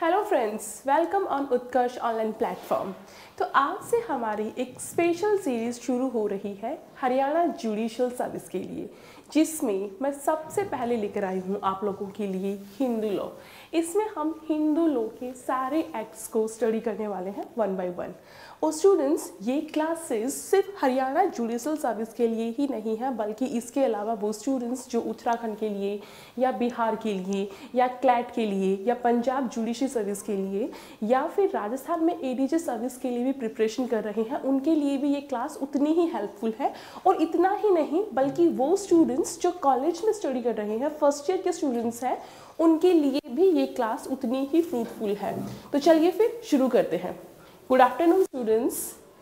Hello friends, welcome on Utkarsh online platform. तो आज से हमारी एक स्पेशल सीरीज़ शुरू हो रही है हरियाणा जुडिशियल सर्विस के लिए, जिसमें मैं सबसे पहले लेकर आई हूँ आप लोगों के लिए हिंदू लॉ। इसमें हम हिंदू लॉ के सारे एक्ट्स को स्टडी करने वाले हैं वन बाय वन। और स्टूडेंट्स, ये क्लासेस सिर्फ हरियाणा जुडिशियल सर्विस के लिए ही नहीं है, बल्कि इसके अलावा वो स्टूडेंट्स जो उत्तराखंड के लिए या बिहार के लिए या क्लैट के लिए या पंजाब जुडिशियल सर्विस के लिए या फिर राजस्थान में एडीजे सर्विस के लिए भी प्रिपरेशन कर रहे हैं, उनके लिए भी ये क्लास उतनी ही हेल्पफुल है। और इतना ही नहीं, बल्कि वो स्टूडेंट्स जो कॉलेज में स्टडी कर रहे हैं, फर्स्ट ईयर के स्टूडेंट्स हैं, उनके लिए भी ये क्लास उतनी ही फ्रूटफुल है। तो चलिए फिर शुरू करते हैं। Good afternoon students.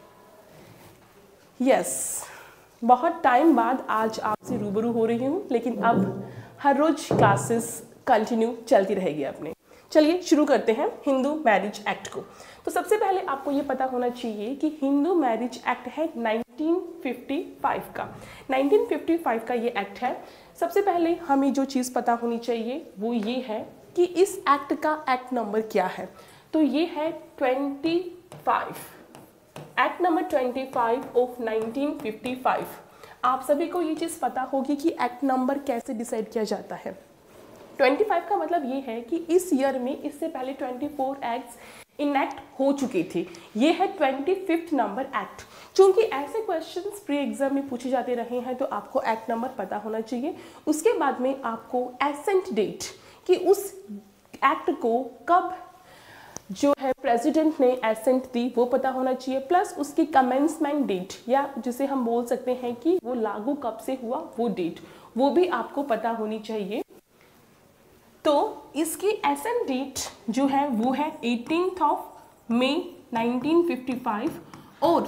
यस, बहुत टाइम बाद आज आपसे रूबरू हो रही हूँ, लेकिन अब हर रोज क्लासेस कंटिन्यू चलती रहेगी अपने। चलिए शुरू करते हैं हिंदू मैरिज एक्ट को। तो सबसे पहले आपको ये पता होना चाहिए कि हिंदू मैरिज एक्ट है 1955 का। 1955 का ये एक्ट है। सबसे पहले हमें जो चीज़ पता होनी चाहिए वो ये है कि इस एक्ट का एक्ट नंबर क्या है। तो ये है 25, एक्ट नंबर 25 ऑफ 1955। आप सभी को ये चीज़ पता होगी कि एक्ट नंबर कैसे डिसाइड किया जाता है। 25 का मतलब ये है कि इस ईयर में इससे पहले 24 एक्ट्स इनैक्ट हो चुके थे। ये है 25th नंबर एक्ट। चूंकि ऐसे क्वेश्चंस प्री एग्जाम में पूछे जाते रहे हैं, तो आपको एक्ट नंबर पता होना चाहिए। उसके बाद में आपको एसेंट डेट कि उस एक्ट को कब जो है प्रेसिडेंट ने एसेंट दी वो पता होना चाहिए, प्लस उसकी कमेंसमेंट डेट या जिसे हम बोल सकते हैं कि वो लागू कब से हुआ वो डेट, वो भी आपको पता होनी चाहिए। तो इसकी एसेंट डेट जो है वो है 18th ऑफ मई 1955 और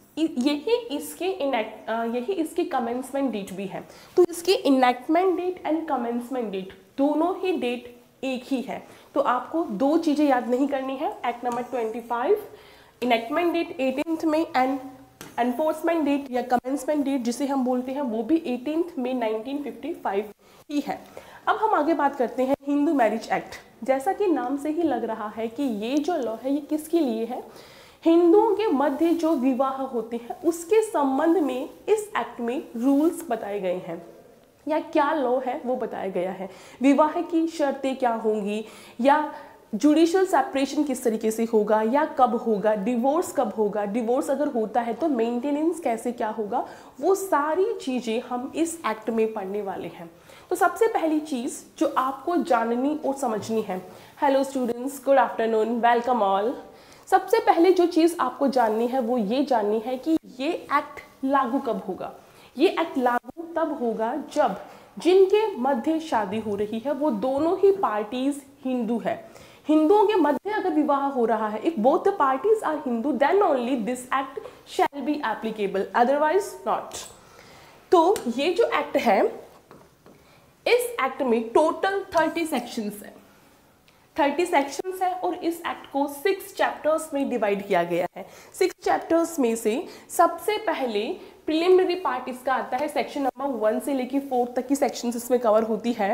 यही इसकी कमेंसमेंट डेट भी है। तो इसकी enactment date and commencement date दोनों ही डेट एक ही है। तो आपको दो चीज़ें याद नहीं करनी है। Act number 25, enactment date 18th में एंड एनफोर्समेंट डेट या कमेंसमेंट डेट जिसे हम बोलते हैं वो भी 18th मई 1955 ही है। अब हम आगे बात करते हैं हिंदू मैरिज एक्ट। जैसा कि नाम से ही लग रहा है कि ये जो लॉ है ये किसके लिए है, हिंदुओं के मध्य जो विवाह होते हैं उसके संबंध में इस एक्ट में रूल्स बताए गए हैं या क्या लॉ है वो बताया गया है। विवाह की शर्तें क्या होंगी या जुडिशियल सेपरेशन किस तरीके से होगा या कब होगा, डिवोर्स कब होगा, डिवोर्स अगर होता है तो मेंटेनेंस कैसे क्या होगा, वो सारी चीज़ें हम इस एक्ट में पढ़ने वाले हैं। तो सबसे पहली चीज़ जो आपको जाननी और समझनी है, hello students, good afternoon, welcome all. सबसे पहले जो चीज़ आपको जाननी है वो ये जाननी है कि ये एक्ट लागू कब होगा। ये एक्ट लागू तब होगा जब जिनके मध्य शादी हो रही है वो दोनों ही पार्टीज हिंदू है। हिंदुओं के मध्य अगर विवाह हो रहा है, if both the parties are Hindu, then only this act shall be applicable, otherwise not. तो ये जो एक्ट है, इस एक्ट में टोटल 30 सेक्शंस है। 30 सेक्शंस है और इस एक्ट को 6 चैप्टर्स में डिवाइड किया गया है। 6 चैप्टर्स में से सबसे पहले प्रिलिमिनरी पार्ट इसका आता है। सेक्शन नंबर 1 से लेकर 4 तक की सेक्शंस इसमें कवर होती है।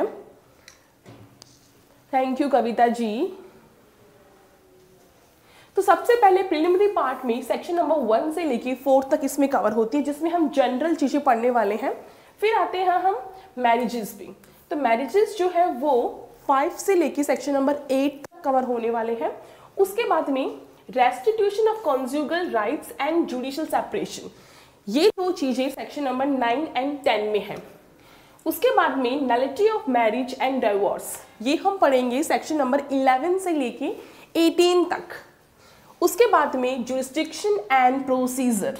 Thank you Kavita ji. तो सबसे पहले प्रिलिमिनरी पार्ट में सेक्शन नंबर 1 से लेकर 4 तक इसमें कवर होती है, जिसमें हम जनरल चीजें पढ़ने वाले हैं। फिर आते हैं हम मैरिजेस पे। तो मैरिजेस जो है वो 5 से लेकर सेक्शन नंबर 8 तक कवर होने वाले हैं। उसके बाद में restitution of conjugal rights and judicial separation, ये दो चीजें सेक्शन नंबर 9 एंड 10 में है। उसके बाद में nullity of marriage and divorce, ये हम पढ़ेंगे सेक्शन नंबर 11 से लेके 18 तक। उसके बाद में जुरिस्डिक्शन एंड प्रोसीजर,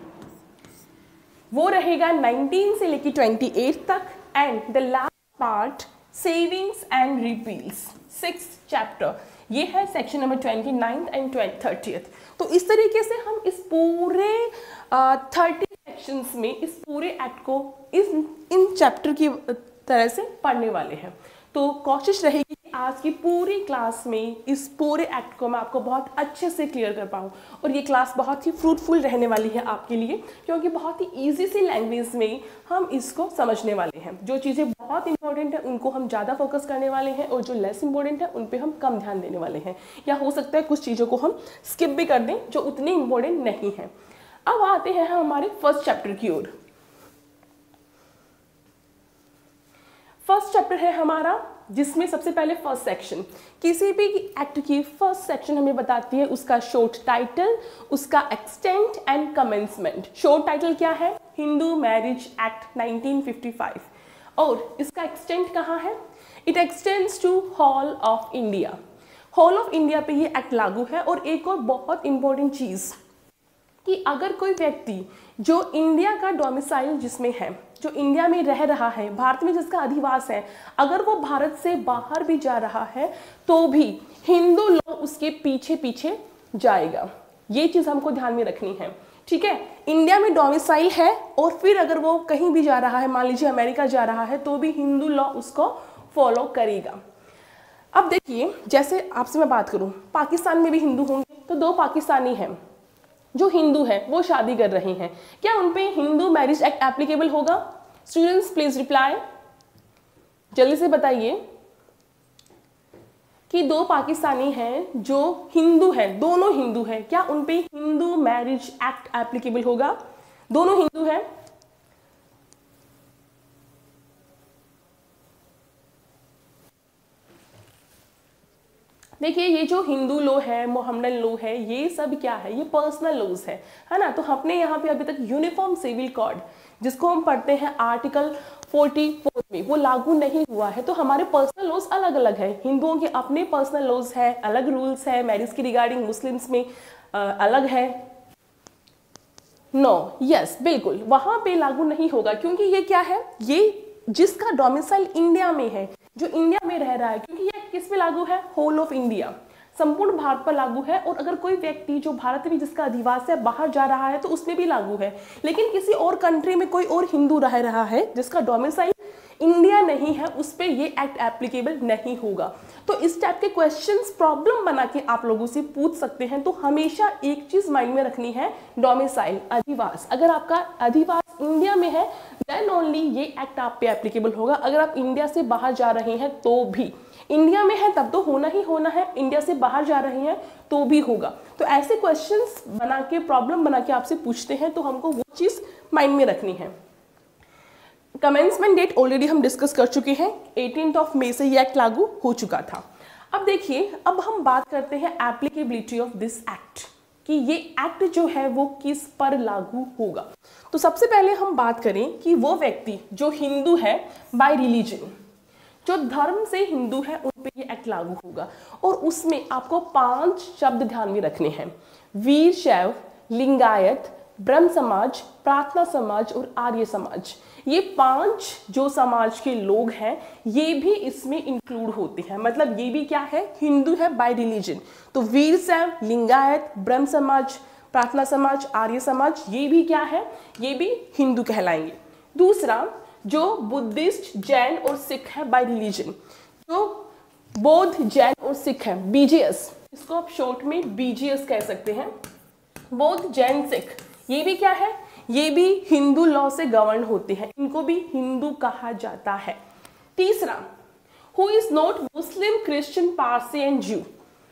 वो रहेगा 19 से लेके 28 तक। And the last part savings and repeals, 6 chapter, ये है सेक्शन नंबर 29 एंड 30th। तो इस तरीके से हम इस पूरे 30 सेक्शंस में इस पूरे एक्ट को इन चैप्टर की तरह से पढ़ने वाले हैं। तो कोशिश रहेगी कि आज की पूरी क्लास में इस पूरे एक्ट को मैं आपको बहुत अच्छे से क्लियर कर पाऊँ, और ये क्लास बहुत ही फ्रूटफुल रहने वाली है आपके लिए, क्योंकि बहुत ही ईजी सी लैंग्वेज में हम इसको समझने वाले हैं। जो चीज़ें बहुत इंपॉर्टेंट है उनको हम ज़्यादा फोकस करने वाले हैं, और जो लेस इंपॉर्टेंट है उन पर हम कम ध्यान देने वाले हैं, या हो सकता है कुछ चीज़ों को हम स्किप भी कर दें जो उतनी इंपॉर्टेंट नहीं है। अब आते हैं हमारे फर्स्ट चैप्टर की ओर। फर्स्ट चैप्टर है हमारा, जिसमें सबसे पहले फर्स्ट सेक्शन, किसी भी एक्ट की फर्स्ट सेक्शन हमें बताती है उसका शॉर्ट टाइटल, उसका extent and commencement. Short title क्या है? हिंदू मैरिज एक्ट 1955, और इसका एक्सटेंट कहाँ है? It extends to whole of India. Whole of India पे ये एक्ट लागू है। और एक और बहुत इंपॉर्टेंट चीज़ कि अगर कोई व्यक्ति जो इंडिया का डोमिसाइल जिसमें है, जो इंडिया में रह रहा है, भारत में जिसका अधिवास है, अगर वो भारत से बाहर भी जा रहा है तो भी हिंदू लॉ उसके पीछे पीछे जाएगा। ये चीज़ हमको ध्यान में रखनी है, ठीक है। इंडिया में डोमिसाइल है और फिर अगर वो कहीं भी जा रहा है, मान लीजिए अमेरिका जा रहा है, तो भी हिंदू लॉ उसको फॉलो करेगा। अब देखिए, जैसे आपसे मैं बात करूँ, पाकिस्तान में भी हिंदू होंगे, तो दो पाकिस्तानी हैं जो हिंदू है वो शादी कर रहे हैं, क्या उन पे हिंदू मैरिज एक्ट एप्लीकेबल होगा? स्टूडेंट्स प्लीज रिप्लाई, जल्दी से बताइए कि दो पाकिस्तानी हैं जो हिंदू हैं, दोनों हिंदू हैं, क्या उन पे हिंदू मैरिज एक्ट एप्लीकेबल होगा? दोनों हिंदू हैं। देखिए, ये जो हिंदू लॉ है, मोहम्मदन लॉ है, ये सब क्या है? ये पर्सनल लॉज है ना। तो हमने यहाँ पे अभी तक यूनिफॉर्म सिविल कोड जिसको हम पढ़ते हैं आर्टिकल 44 में, वो लागू नहीं हुआ है। तो हमारे पर्सनल लॉज अलग अलग है, हिंदुओं के अपने पर्सनल लॉज है, अलग रूल्स है, मैरिज की रिगार्डिंग मुस्लिम्स में अलग है। नो, यस, बिल्कुल वहां पे लागू नहीं होगा, क्योंकि ये क्या है? ये जिसका डोमिसाइल इंडिया में है, जो इंडिया में रह रहा है, क्योंकि ये किस पे लागू है? होल ऑफ इंडिया, संपूर्ण भारत पर लागू है। और अगर कोई व्यक्ति जो भारत में जिसका अधिवास है बाहर जा रहा है तो उसमें भी लागू है। लेकिन किसी और कंट्री में कोई और हिंदू रह रहा है जिसका डोमिसाइल इंडिया नहीं है, उस पर ये एक्ट एप्लीकेबल नहीं होगा। तो इस टाइप के क्वेश्चंस प्रॉब्लम बना के आप लोगों से पूछ सकते हैं। तो हमेशा एक चीज माइंड में रखनी है, डोमिसाइल, अधिवास। अगर आपका अधिवास इंडिया में है देन ओनली ये एक्ट आप पे एप्लीकेबल होगा। अगर आप इंडिया से बाहर जा रहे हैं तो भी, इंडिया में है तब तो होना ही होना है, इंडिया से बाहर जा रहे हैं तो भी होगा। तो ऐसे क्वेश्चंस बना के, प्रॉब्लम बना के आपसे पूछते हैं, तो हमको वो चीज माइंड में रखनी है। कमेंसमेंट डेट ऑलरेडी हम डिस्कस कर चुके हैं, 18 मई से ये एक्ट लागू हो चुका था। अब देखिए, अब हम बात करते हैं एप्लीकेबिलिटी ऑफ दिस एक्ट, कि ये एक्ट जो है वो किस पर लागू होगा। तो सबसे पहले हम बात करें कि वो व्यक्ति जो हिंदू है बाय रिलीजन, जो धर्म से हिंदू है, उन पे ये एक्ट लागू होगा। और उसमें आपको 5 शब्द ध्यान में रखने हैं, वीर शैव, लिंगायत, ब्रह्म समाज, प्रार्थना समाज और आर्य समाज। ये 5 जो समाज के लोग हैं ये भी इसमें इंक्लूड होते हैं। मतलब ये भी क्या है? हिंदू है बाय रिलीजन। तो वीर शैव, लिंगायत, ब्रह्म समाज, प्रार्थना समाज, आर्य समाज, ये भी क्या है? ये भी हिंदू कहलाएंगे। दूसरा, जो बुद्धिस्ट, जैन और सिख है बाय रिलीजन, जो बौद्ध, जैन और सिख है, बीजेएस, इसको आप शॉर्ट में बीजेएस कह सकते हैं, बौद्ध, जैन, सिख, ये भी क्या है? ये भी हिंदू लॉ से गवर्न होते हैं, इनको भी हिंदू कहा जाता है। तीसरा, who is not Muslim, Christian, Parsi and Jew,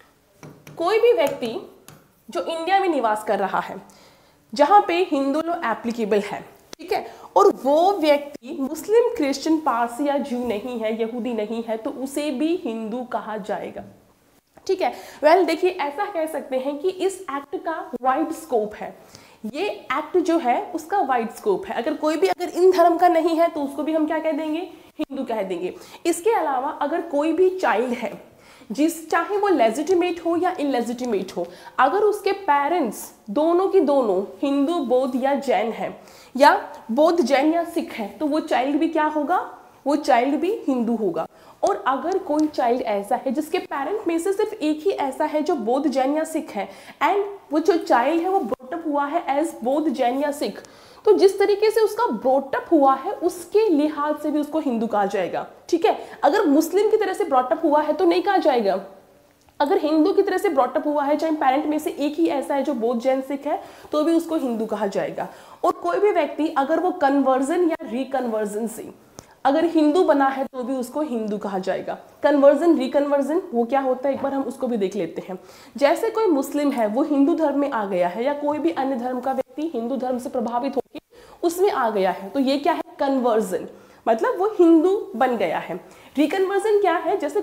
कोई भी व्यक्ति जो इंडिया में निवास कर रहा है जहां पे हिंदू लॉ एप्लीकेबल है, ठीक है, और वो व्यक्ति मुस्लिम, क्रिश्चियन, पारसी या ज्यू नहीं है, यहूदी नहीं है, तो उसे भी हिंदू कहा जाएगा, ठीक है। वेल, देखिए, ऐसा कह सकते हैं कि इस एक्ट का वाइड स्कोप है। ये एक्ट जो है उसका वाइड स्कोप है। अगर कोई भी अगर इन धर्म का नहीं है तो उसको भी हम क्या कह देंगे? हिंदू कह देंगे। इसके अलावा अगर कोई भी चाइल्ड है, चाहे वो लेजिटिमेट हो या इनलेजिटिमेट हो, अगर उसके पेरेंट्स दोनों की दोनों हिंदू, बौद्ध या जैन है, या बौद्ध, जैन या सिख है, तो वो चाइल्ड भी क्या होगा? वो चाइल्ड भी हिंदू होगा। और अगर कोई चाइल्ड ऐसा है जिसके पेरेंट में से सिर्फ एक ही ऐसा है जो बौद्ध, जैन या सिख है, एंड वो जो चाइल्ड है वो ब्रॉटअप हुआ है एज बौद्ध, जैन या सिख, तो जिस तरीके से उसका ब्रॉटअप हुआ है उसके लिहाज से भी उसको हिंदू कहा जाएगा। ठीक है, अगर मुस्लिम की तरह से ब्रॉटअप हुआ है तो नहीं कहा जाएगा। अगर हिंदू की तरह से ब्रॉटअप हुआ है, चाहे पेरेंट में से एक ही ऐसा है जो बौद्ध, जैन, सिख है, तो भी उसको हिंदू कहा जाएगा। और कोई भी व्यक्ति अगर वो कन्वर्जन या रिकन्वर्जन से अगर हिंदू बना है तो भी उसको हिंदू कहा जाएगा। कन्वर्जन, रिकन्वर्जन वो क्या होता है एक बार हम उसको भी देख लेते हैं। जैसे कोई मुस्लिम है वो हिंदू धर्म में आ गया है, या कोई भी अन्य धर्म का व्यक्ति हिंदू धर्म से प्रभावित होकर उसमें आ गया है, तो ये क्या है, कन्वर्जन, मतलब वो हिंदू बन गया है। रिकन्वर्जन क्या है, जैसे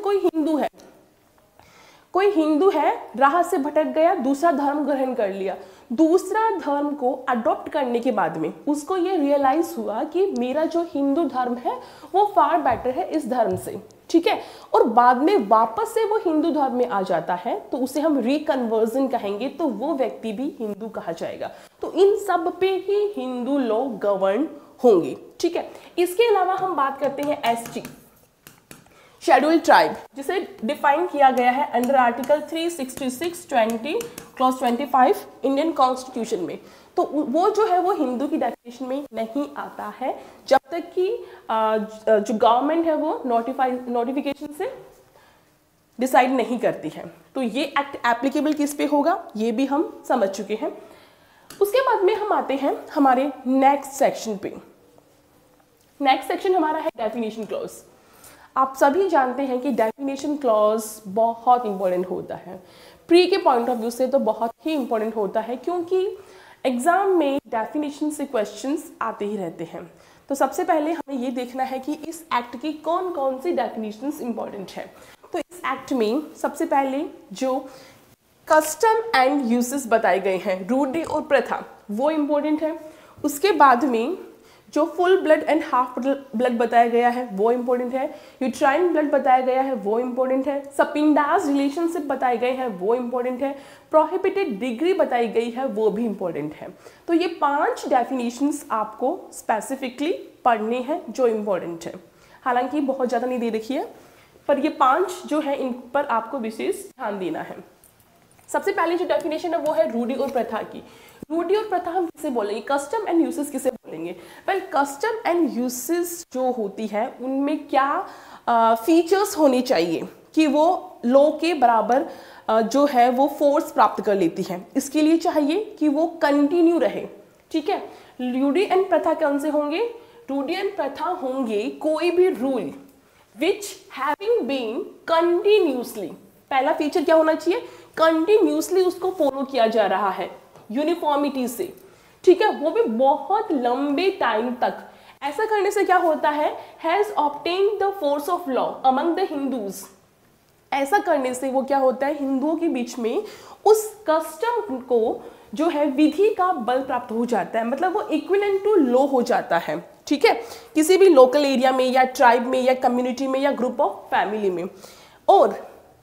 कोई हिंदू है राह से भटक गया, दूसरा धर्म ग्रहण कर लिया, दूसरा धर्म को अडॉप्ट करने के बाद में उसको ये रियलाइज हुआ कि मेरा जो हिंदू धर्म है वो फार बेटर है इस धर्म से। ठीक है, और बाद में वापस से वो हिंदू धर्म में आ जाता है तो उसे हम रिकन्वर्जन कहेंगे, तो वो व्यक्ति भी हिंदू कहा जाएगा। तो इन सब पे ही हिंदू लोग गवर्न होंगे। ठीक है, इसके अलावा हम बात करते हैं एसटी, शेड्यूल्ड ट्राइब, जिसे डिफाइन किया गया है under article 366(20) clause 25 Indian constitution में। तो वो जो है वो हिंदू की डेफिनेशन में नहीं आता है जब तक कि जो गवर्नमेंट है वो नोटिफिकेशन से डिसाइड नहीं करती है। तो ये एक्ट एप्लीकेबल किस पे होगा ये भी हम समझ चुके हैं। उसके बाद में हम आते हैं हमारे नेक्स्ट सेक्शन पे। नेक्स्ट सेक्शन हमारा है डेफिनेशन क्लॉज। आप सभी जानते हैं कि डेफिनेशन क्लॉज बहुत इंपॉर्टेंट होता है, प्री के पॉइंट ऑफ व्यू से तो बहुत ही इंपॉर्टेंट होता है, क्योंकि एग्जाम में डेफिनेशन से क्वेश्चंस आते ही रहते हैं। तो सबसे पहले हमें ये देखना है कि इस एक्ट की कौन कौन सी डेफिनेशंस इंपॉर्टेंट है। तो इस एक्ट में सबसे पहले जो कस्टम एंड यूसेस बताए गए हैं, रूढ़ि और प्रथा, वो इम्पोर्टेंट है। उसके बाद में जो full blood and half blood बताया गया है वो इम्पोर्टेंट है। यूट्राइन ब्लड बताया गया है वो इम्पोर्टेंट है। सपिंडास रिलेशनशिप बताए गए हैं वो इम्पोर्टेंट है। प्रोहिबिटेड डिग्री बताई गई है वो भी इम्पोर्टेंट है। तो ये 5 डेफिनेशंस आपको स्पेसिफिकली पढ़ने हैं जो इम्पोर्टेंट है। हालांकि बहुत ज़्यादा नहीं दे रखी है, पर ये 5 जो है इन पर आपको विशेष ध्यान देना है। सबसे पहले जो डेफिनेशन है वो है रूढ़ि और प्रथा की। रूढ़ि और प्रथा हम किसे बोलेंगे, कस्टम एंड यूसेस किसे बोलेंगे। वेल, कस्टम एंड यूसेस जो होती है उनमें क्या फीचर्स होने चाहिए कि वो लॉ के बराबर जो है वो फोर्स प्राप्त कर लेती है। इसके लिए चाहिए कि वो कंटिन्यू रहे। ठीक है, रूढ़ि एंड प्रथा कौन से होंगे, रूढ़ि एंड प्रथा होंगे कोई भी rule which having been continuously, पहला फीचर क्या होना चाहिए, कंटिन्यूसली उसको फॉलो किया जा रहा है यूनिफॉर्मिटी से। ठीक है, वो भी बहुत लंबे टाइम तक। ऐसा करने से क्या होता है, has obtained the force of law among the Hindus. ऐसा करने से वो क्या होता है, हिंदुओं के बीच में उस कस्टम को जो है विधि का बल प्राप्त हो जाता है, मतलब वो इक्विवेलेंट टू लॉ हो जाता है। ठीक है, किसी भी लोकल एरिया में या ट्राइब में या कम्युनिटी में या ग्रुप ऑफ फैमिली में। और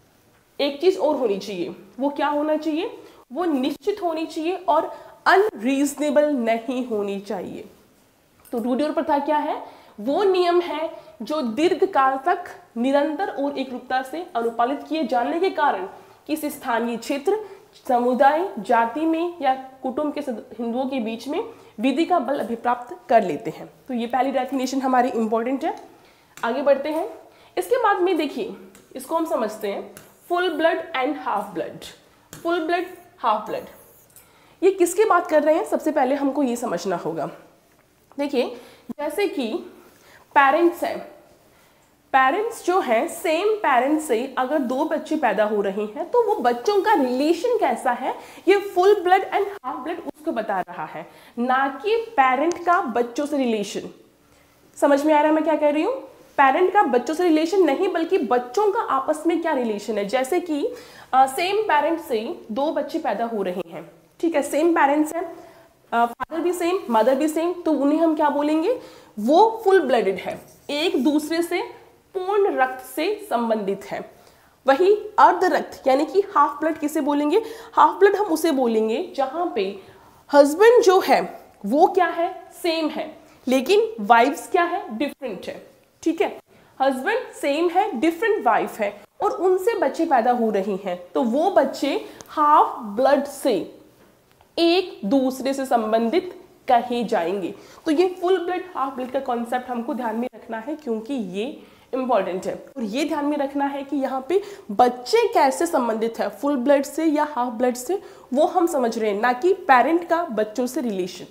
एक चीज और होनी चाहिए, वो क्या होना चाहिए, वो निश्चित होनी चाहिए और अनरीजनेबल नहीं होनी चाहिए। तो रूढ़ि और प्रथा क्या है, वो नियम है जो दीर्घ काल तक निरंतर और एकरूपता से अनुपालित किए जाने के कारण किसी स्थानीय क्षेत्र, समुदाय, जाति में या कुटुंब के हिंदुओं के बीच में विधि का बल अभिप्राप्त कर लेते हैं। तो ये पहली डेफिनेशन हमारी इंपॉर्टेंट है। आगे बढ़ते हैं। इसके बाद में देखिए, इसको हम समझते हैं full blood and half blood. Full blood, half blood, ये किसकी बात कर रहे हैं, सबसे पहले हमको ये समझना होगा। देखिए, जैसे कि पेरेंट्स हैं, पेरेंट्स जो हैं सेम पेरेंट्स से अगर 2 बच्चे पैदा हो रहे हैं तो वो बच्चों का रिलेशन कैसा है, ये full blood and half blood उसको बता रहा है, ना कि पेरेंट का बच्चों से रिलेशन। समझ में आ रहा है मैं क्या कह रही हूँ, पेरेंट का बच्चों से रिलेशन नहीं बल्कि बच्चों का आपस में क्या रिलेशन है। जैसे कि सेम पेरेंट से 2 बच्चे पैदा हो रहे हैं, ठीक है, सेम पेरेंट्स हैं, फादर भी सेम, मदर भी सेम, तो उन्हें हम क्या बोलेंगे, वो फुल ब्लडेड है, एक दूसरे से पूर्ण रक्त से संबंधित है। वही अर्ध रक्त यानी कि हाफ ब्लड किसे बोलेंगे, हाफ ब्लड हम उसे बोलेंगे जहां पे हस्बैंड जो है वो क्या है, सेम है, लेकिन वाइफ्स क्या है, डिफरेंट है। ठीक है, हस्बैंड सेम है, डिफरेंट वाइफ है और उनसे बच्चे पैदा हो रहे हैं, तो वो बच्चे हाफ ब्लड से एक दूसरे से संबंधित कहे जाएंगे। तो ये फुल ब्लड हाफ ब्लड का कॉन्सेप्ट हमको ध्यान में रखना है, क्योंकि ये इंपॉर्टेंट है। और ये ध्यान में रखना है कि यहाँ पे बच्चे कैसे संबंधित है, फुल ब्लड से या हाफ ब्लड से, वो हम समझ रहे हैं, ना कि पेरेंट का बच्चों से रिलेशन।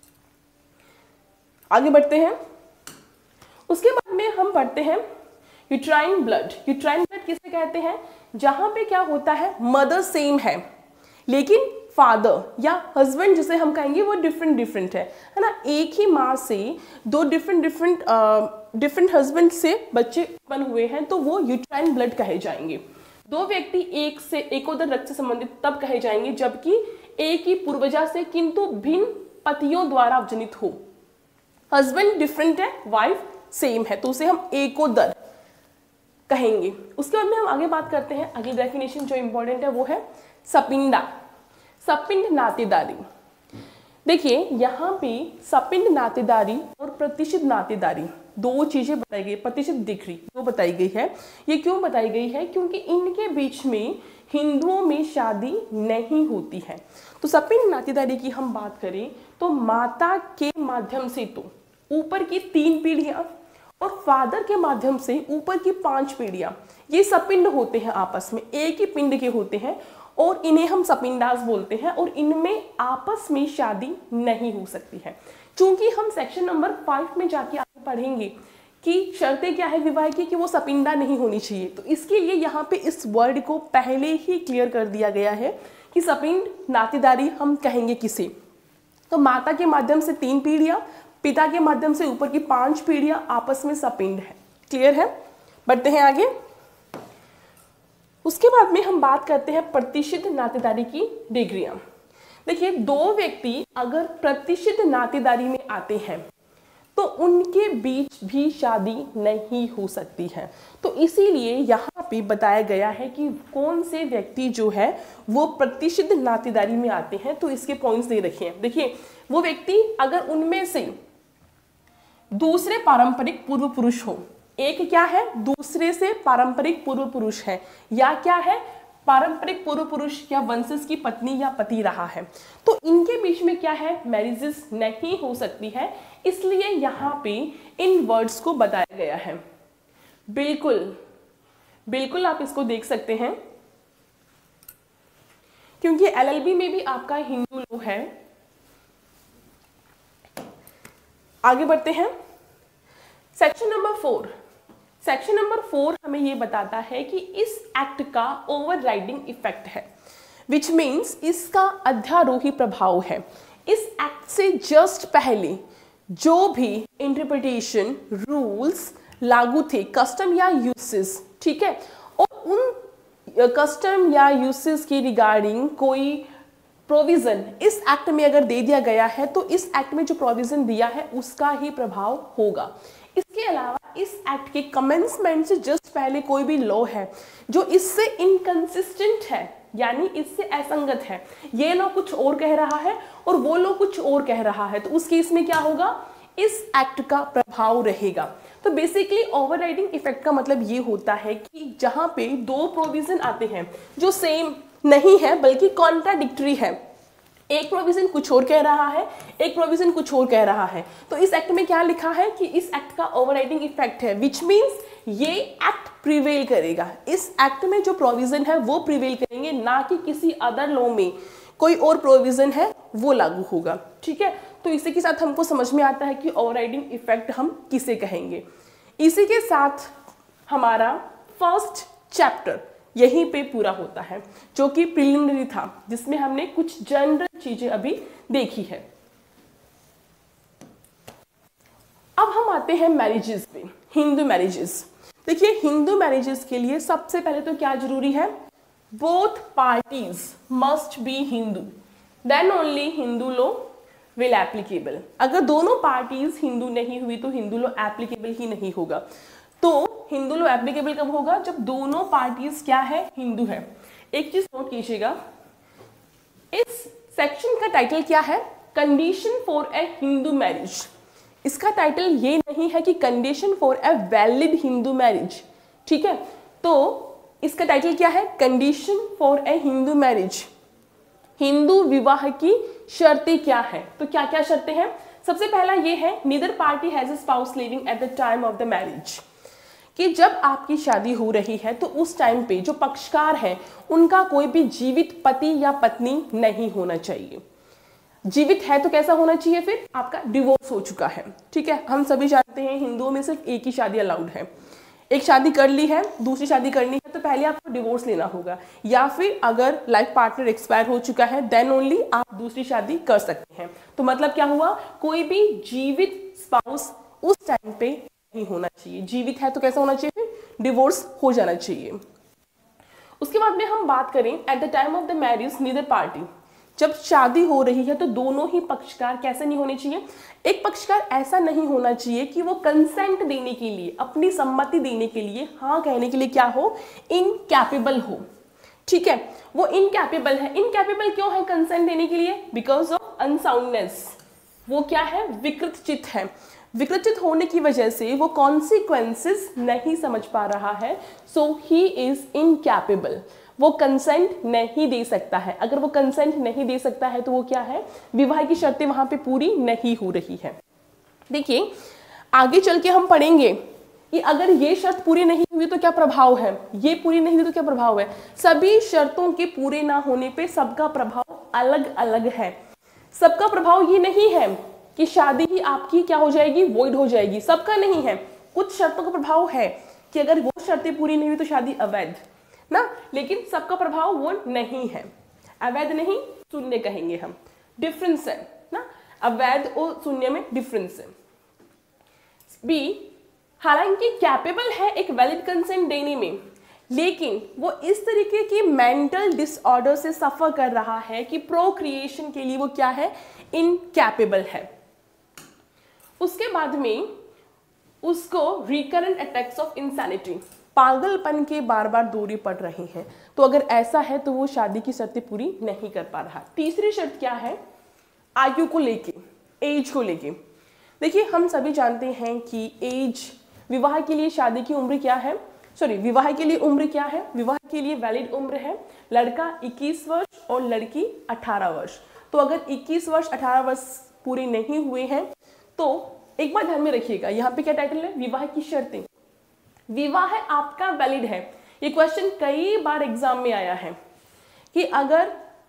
आगे बढ़ते हैं। उसके बाद में हम पढ़ते हैं यूट्राइन ब्लड। यूट्राइन ब्लड किसे कहते हैं? जहां पे क्या होता है, मदर सेम है लेकिन फादर या हस्बैंड जिसे हम कहेंगे वो डिफरेंट है ना। एक ही माँ से दो डिफरेंट हस्बैंड से बच्चे उत्पन्न हुए हैं तो वो यूट्राइन ब्लड कहे जाएंगे। दो व्यक्ति एकोदर रक्त से संबंधित तब कहे जाएंगे जबकि एक ही पूर्वजा से किंतु भिन्न पतियों द्वारा जनित हो। हस्बैंड डिफरेंट है, वाइफ सेम है, तो उसे हम एकोदर कहेंगे। उसके बाद में हम आगे बात करते हैं। अगली डेफिनेशन जो इंपॉर्टेंट है वो है सपिंडा, सपिंड नातेदारी। देखिए यहाँ पे सपिंड नातेदारी और प्रतिशत नातेदारी दो चीजें बताई गई, प्रतिशत डिग्री दो बताई गई है। ये क्यों बताई गई है? क्योंकि इनके बीच में हिंदुओं में शादी नहीं होती है। तो सपिंड नातेदारी की हम बात करें तो माता के माध्यम से तो ऊपर की 3 पीढ़ियां और फादर के माध्यम से ऊपर की 5 पीढ़ियां, ये सपिंड होते हैं, आपस में एक ही पिंड के होते हैं और इन्हें हम सपिंडास बोलते हैं। और इनमें आपस में शादी नहीं हो सकती है। चूंकि हम सेक्शन नंबर 5 में जाके आगे पढ़ेंगे कि शर्तें क्या है विवाह की, कि वो सपिंडा नहीं होनी चाहिए, तो इसके लिए यहाँ पे इस वर्ड को पहले ही क्लियर कर दिया गया है कि सपिंड नातेदारी हम कहेंगे किसे। तो माता के माध्यम से 3 पीढ़ियां, पिता के माध्यम से ऊपर की 5 पीढ़ियां आपस में सपिंड है। क्लियर है? बढ़ते हैं आगे। उसके बाद में हम बात करते हैं प्रतिशत नातेदारी की डिग्रियां। देखिए दो व्यक्ति अगर प्रतिशत नातेदारी में आते हैं तो उनके बीच भी शादी नहीं हो सकती है। तो इसीलिए यहाँ पे बताया गया है कि कौन से व्यक्ति जो है वो प्रतिशत नातेदारी में आते हैं। तो इसके पॉइंट्स दे रखे हैं। देखिए वो व्यक्ति अगर उनमें से दूसरे पारंपरिक पूर्व पुरुष हो, एक क्या है, दूसरे से पारंपरिक पूर्व पुरुष है, या क्या है, पारंपरिक पूर्व पुरुष या वंशज की पत्नी या पति रहा है, तो इनके बीच में क्या है, मैरिजेस नहीं हो सकती है। इसलिए यहाँ पे इन वर्ड्स को बताया गया है। बिल्कुल बिल्कुल आप इसको देख सकते हैं, क्योंकि एलएलबी में भी आपका हिंदू लो है। आगे बढ़ते हैं। Section number 4। सेक्शन नंबर 4 हमें ये बताता है कि इस एक्ट का ओवरराइडिंग इफेक्ट है, विच मीन्स इसका अध्यारोही प्रभाव है। इस एक्ट से जस्ट पहले जो भी इंटरप्रिटेशन रूल्स लागू थे, कस्टम या यूसेस, ठीक है, और उन कस्टम या यूसेस की रिगार्डिंग कोई प्रोविजन इस एक्ट में अगर दे दिया गया है तो इस एक्ट में जो प्रोविजन दिया है उसका ही प्रभाव होगा। इसके अलावा इस एक्ट के कमेंसमेंट से जस्ट पहले कोई भी लॉ है जो इससे इनकंसिस्टेंट है, यानी इससे असंगत है, ये लॉ कुछ और कह रहा है और वो लॉ कुछ और कह रहा है, तो उस केस में क्या होगा, इस एक्ट का प्रभाव रहेगा। तो बेसिकली ओवरराइडिंग इफेक्ट का मतलब ये होता है कि जहां पे दो प्रोविजन आते हैं जो सेम नहीं है बल्कि कॉन्ट्राडिक्टरी है, एक प्रोविजन कुछ और कह रहा है, एक प्रोविजन कुछ और कह रहा है, तो इस एक्ट में क्या लिखा है कि इस एक्ट का ओवरराइडिंग इफेक्ट है, विच मीन्स ये एक्ट प्रिवेल करेगा। इस एक्ट में जो प्रोविजन है वो प्रिवेल करेंगे, ना कि किसी अदर लॉ में कोई और प्रोविजन है वो लागू होगा। ठीक है, तो इसी के साथ हमको समझ में आता है कि ओवरराइडिंग इफेक्ट हम किसे कहेंगे। इसी के साथ हमारा फर्स्ट चैप्टर यहीं पे पूरा होता है, जो कि प्रिलिमिनरी था, जिसमें हमने कुछ जनरल चीजें अभी देखी है। अब हम आते हैं मैरिजेस पे, हिंदू मैरिजेस। देखिए हिंदू मैरिजेस के लिए सबसे पहले तो क्या जरूरी है, both parties must be Hindu, then only Hindu law will applicable. अगर दोनों पार्टीज हिंदू नहीं हुई तो हिंदू लॉ एप्लीकेबल ही नहीं होगा। तो हिंदू लॉ एप्लीकेबल कब होगा, जब दोनों पार्टीज क्या है, हिंदू है। एक चीज नोट कीजिएगा, इस सेक्शन का टाइटल क्या है, condition for a Hindu marriage. इसका टाइटल ये नहीं है कि condition for a valid Hindu marriage, ठीक है, तो इसका टाइटल क्या है, condition for a Hindu marriage. Hindu विवाह की शर्तें क्या है? तो क्या क्या शर्तें हैं? सबसे पहला ये है, neither party has a spouse living at the time of the marriage, कि जब आपकी शादी हो रही है तो उस टाइम पे जो पक्षकार हैं उनका कोई भी जीवित पति या पत्नी नहीं होना चाहिए। जीवित है तो कैसा होना चाहिए? फिर आपका डिवोर्स हो चुका है। ठीक है, हम सभी जानते हैं हिंदुओं में सिर्फ एक ही शादी अलाउड है। एक शादी कर ली है, दूसरी शादी करनी है तो पहले आपको डिवोर्स लेना होगा, या फिर अगर लाइफ पार्टनर एक्सपायर हो चुका है देन ओनली आप दूसरी शादी कर सकते हैं। तो मतलब क्या हुआ, कोई भी जीवित स्पाउस उस टाइम पे नहीं होना चाहिए। जीवित है तो कैसा होना चाहिए? डिवोर्स हो जाना चाहिए। उसके बाद में हम बात करें at the time of the marriage neither party, जब शादी हो रही है तो दोनों ही पक्षकार कैसे नहीं होने चाहिए? एक पक्षकार ऐसा नहीं होना चाहिए कि वो कंसेंट देने के लिए, अपनी सम्मति देने के लिए, हाँ कहने के लिए क्या हो, इनकैपेबल हो। ठीक है, वो इनकैपेबल है। इनकैपेबल क्यों है कंसेंट देने के लिए? Because of unsoundness. वो क्या है? विकृत चित्त है। विकृत चित्त होने की वजह से वो कॉन्सिक्वेंसेस नहीं समझ पा रहा है, सो ही इज इनकैपेबल। वो कंसेंट नहीं दे सकता है। अगर वो कंसेंट नहीं दे सकता है तो वो क्या है? विवाह की शर्तें वहां पे पूरी नहीं हो रही है। देखिए आगे चल के हम पढ़ेंगे कि अगर ये शर्त पूरी नहीं हुई तो क्या प्रभाव है, ये पूरी नहीं हुई तो क्या प्रभाव है। सभी शर्तों के पूरे ना होने पे सबका प्रभाव अलग अलग है। सबका प्रभाव ये नहीं है कि शादी ही आपकी क्या हो जाएगी, वॉइड हो जाएगी, सबका नहीं है। कुछ शर्तों का प्रभाव है कि अगर वो शर्तें पूरी नहीं हुई तो शादी अवैध ना, लेकिन सबका प्रभाव वो नहीं है। अवैध नहीं, शून्य कहेंगे हम। डिफरेंस है ना, अवैध और शून्य में डिफरेंस है। बी, हालांकि कैपेबल है एक वैलिड कंसेंट देने में, लेकिन वो इस तरीके की मेंटल डिसऑर्डर से सफर कर रहा है कि प्रोक्रिएशन के लिए वो क्या है? इनकैपेबल है। उसके बाद में उसको रिकरेंट अटैक्स ऑफ इंसैनिटी, पागलपन के बार बार दौरे पड़ रहे हैं, तो अगर ऐसा है तो वो शादी की शर्तें पूरी नहीं कर पा रहा। तीसरी शर्त क्या है? आयु को लेके, एज को लेके। देखिए हम सभी जानते हैं कि एज, विवाह के लिए शादी की उम्र क्या है, विवाह के लिए उम्र क्या है? विवाह के लिए वैलिड उम्र है लड़का 21 वर्ष और लड़की 18 वर्ष। तो अगर 21 वर्ष 18 वर्ष पूरे नहीं हुए हैं तो एक बार ध्यान में रखिएगा, यहाँ पे क्या टाइटल है? विवाह की शर्तें। विवाह है आपका वैलिड है। ये क्वेश्चन कई बार एग्जाम में आया है कि अगर